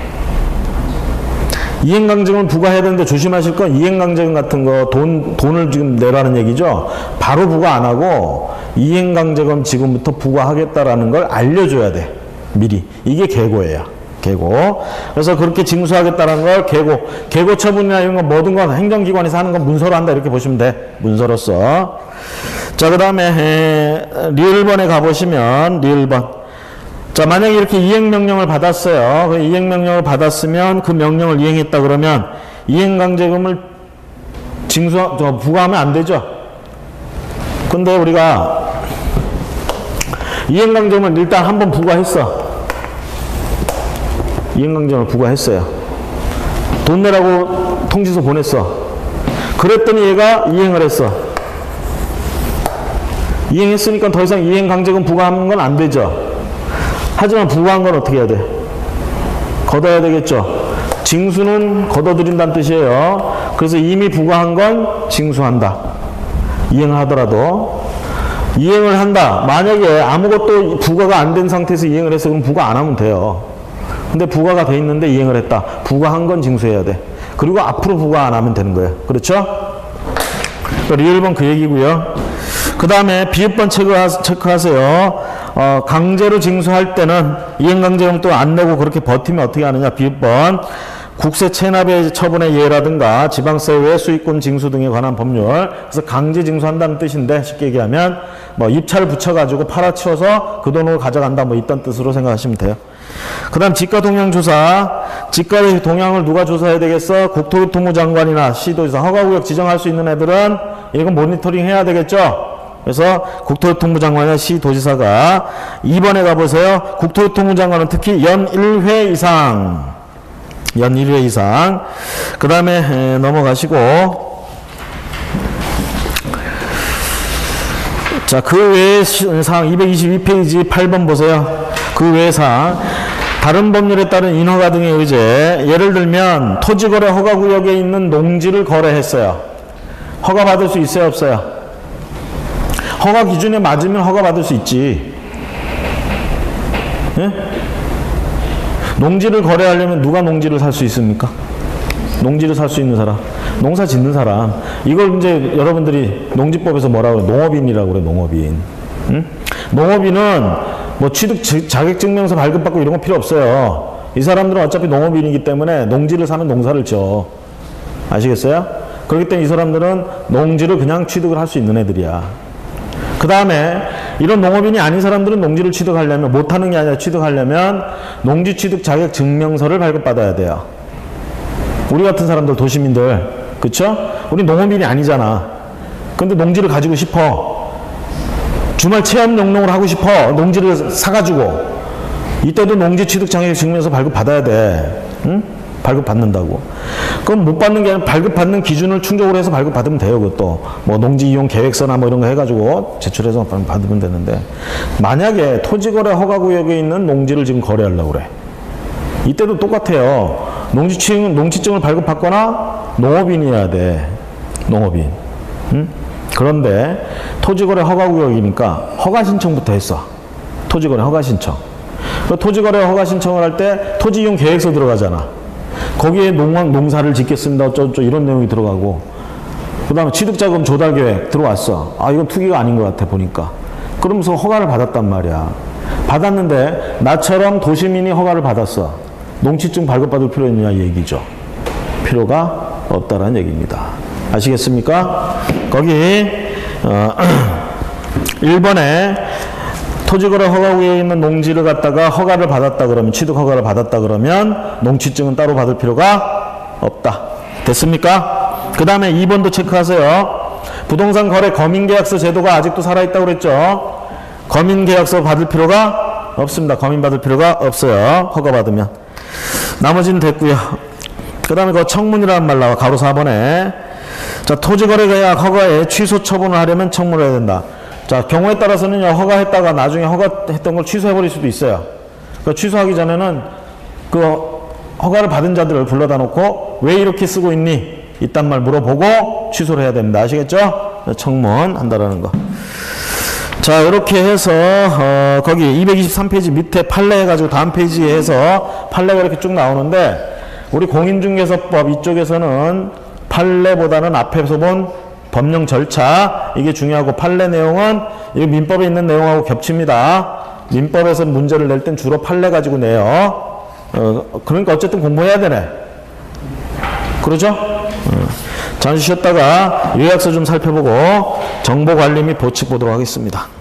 이행강제금을 부과해야 되는데 조심하실 건 이행강제금 같은 거 돈, 돈을 지금 내라는 얘기죠. 바로 부과 안 하고 이행강제금 지금부터 부과하겠다라는 걸 알려줘야 돼. 미리. 이게 계고예요. 계고. 그래서 그렇게 징수하겠다는 걸 계고, 계고 처분이나 이런 거 모든 건 행정기관에서 하는 건 문서로 한다 이렇게 보시면 돼. 문서로서. 자, 그 다음에 리을번에 가보시면 리을번. 자, 만약에 이렇게 이행명령을 받았어요. 그 이행명령을 받았으면 그 명령을 이행했다 그러면 이행강제금을 징수, 저, 부과하면 안 되죠. 근데 우리가 이행강제금을 일단 한번 부과했어. 이행강제금을 부과했어요. 돈 내라고 통지서 보냈어. 그랬더니 얘가 이행을 했어. 이행했으니까 더 이상 이행강제금 부과하는 건 안 되죠. 하지만 부과한 건 어떻게 해야 돼? 걷어야 되겠죠. 징수는 걷어들인다는 뜻이에요. 그래서 이미 부과한 건 징수한다. 이행을 하더라도. 이행을 한다. 만약에 아무것도 부과가 안 된 상태에서 이행을 했어. 그럼 부과 안 하면 돼요. 근데 부과가 돼 있는데 이행을 했다. 부과한 건 징수해야 돼. 그리고 앞으로 부과 안 하면 되는 거예요. 그렇죠? 리을번 그 얘기고요. 그 다음에 비읍번 체크하세요. 어, 강제로 징수할 때는 이행강제금 또 안 내고 그렇게 버티면 어떻게 하느냐. 비읍번 국세 체납의 처분의 예라든가 지방세 외 수익권 징수 등에 관한 법률. 그래서 강제 징수한다는 뜻인데 쉽게 얘기하면 뭐 입찰 붙여가지고 팔아치워서 그 돈으로 가져간다 뭐 이딴 뜻으로 생각하시면 돼요. 그 다음 지가 동향 조사. 지가의 동향을 누가 조사해야 되겠어? 국토교통부 장관이나 시도지사 허가구역 지정할 수 있는 애들은 이건 모니터링 해야 되겠죠? 그래서 국토교통부 장관이나 시도지사가 이 번에 가보세요. 국토교통부 장관은 특히 연 일 회 이상 연 일 회 이상 그 다음에 넘어가시고 자, 그 외의 사항 이백이십이 페이지 팔 번 보세요. 그 외의 사항 다른 법률에 따른 인허가 등의 의제, 예를 들면 토지거래 허가구역에 있는 농지를 거래했어요. 허가받을 수 있어요, 없어요? 허가 기준에 맞으면 허가받을 수 있지. 예? 농지를 거래하려면 누가 농지를 살 수 있습니까? 농지를 살 수 있는 사람, 농사 짓는 사람. 이걸 이제 여러분들이 농지법에서 뭐라고 그래? 농업인이라고 그래, 농업인. 응? 농업인은 뭐 취득 자격증명서 발급받고 이런 거 필요 없어요. 이 사람들은 어차피 농업인이기 때문에 농지를 사면 농사를 지어. 아시겠어요? 그렇기 때문에 이 사람들은 농지를 그냥 취득을 할 수 있는 애들이야. 그 다음에 이런 농업인이 아닌 사람들은 농지를 취득하려면, 못하는 게 아니라 취득하려면 농지 취득 자격 증명서를 발급받아야 돼요. 우리 같은 사람들, 도시민들, 그쵸? 우리 농업인이 아니잖아. 근데 농지를 가지고 싶어. 주말 체험 농농을 하고 싶어. 농지를 사가지고. 이때도 농지 취득 자격 증명서 발급받아야 돼. 응? 발급받는다고. 그럼 못 받는 게 아니라 발급받는 기준을 충족을 해서 발급받으면 돼요. 그것도 뭐 농지 이용 계획서나 뭐 이런 거 해가지고 제출해서 받으면 되는데, 만약에 토지거래 허가구역에 있는 농지를 지금 거래하려고 그래. 이때도 똑같아요. 농지증, 농지증을 발급받거나 농업인이어야 돼. 농업인. 응? 그런데 토지거래 허가구역이니까 허가신청부터 했어. 토지거래 허가신청. 토지거래 허가신청을 할 때 토지이용 계획서 들어가잖아. 거기에 농, 농사를 짓겠습니다. 어쩌고저쩌고 이런 내용이 들어가고, 그 다음에 취득자금 조달계획 들어왔어. 아, 이건 투기가 아닌 것 같아, 보니까. 그러면서 허가를 받았단 말이야. 받았는데 나처럼 도시민이 허가를 받았어. 농지증 발급받을 필요 있느냐 얘기죠. 필요가 없다라는 얘기입니다. 아시겠습니까? 거기 어, 일 번에 토지거래 허가구역에 있는 농지를 갖다가 허가를 받았다 그러면, 취득 허가를 받았다 그러면 농지증은 따로 받을 필요가 없다. 됐습니까? 그 다음에 이 번도 체크하세요. 부동산 거래 거민계약서 제도가 아직도 살아있다고 그랬죠. 거민계약서 받을 필요가 없습니다. 거민 받을 필요가 없어요. 허가 받으면. 나머지는 됐고요. 그 다음에 그 청문이라는 말 나와. 가로 사 번에. 자, 토지거래 계약 허가에 취소 처분을 하려면 청문을 해야 된다. 자, 경우에 따라서는 허가했다가 나중에 허가했던 걸 취소해버릴 수도 있어요. 그러니까 취소하기 전에는 그 허가를 받은 자들을 불러다 놓고 왜 이렇게 쓰고 있니? 이딴 말 물어보고 취소를 해야 됩니다. 아시겠죠? 청문 한다라는 거. 자, 이렇게 해서 어, 거기 이백이십삼 페이지 밑에 판례 해가지고 다음 페이지에 해서 판례가 이렇게 쭉 나오는데, 우리 공인중개사법 이쪽에서는 판례보다는 앞에서 본 법령 절차, 이게 중요하고, 판례 내용은 이 민법에 있는 내용하고 겹칩니다. 민법에서 문제를 낼 땐 주로 판례 가지고 내요. 어, 그러니까 어쨌든 공부해야 되네. 그러죠? 어. 잠시 쉬었다가 요약서 좀 살펴보고 정보관리 및 보칙 보도록 하겠습니다.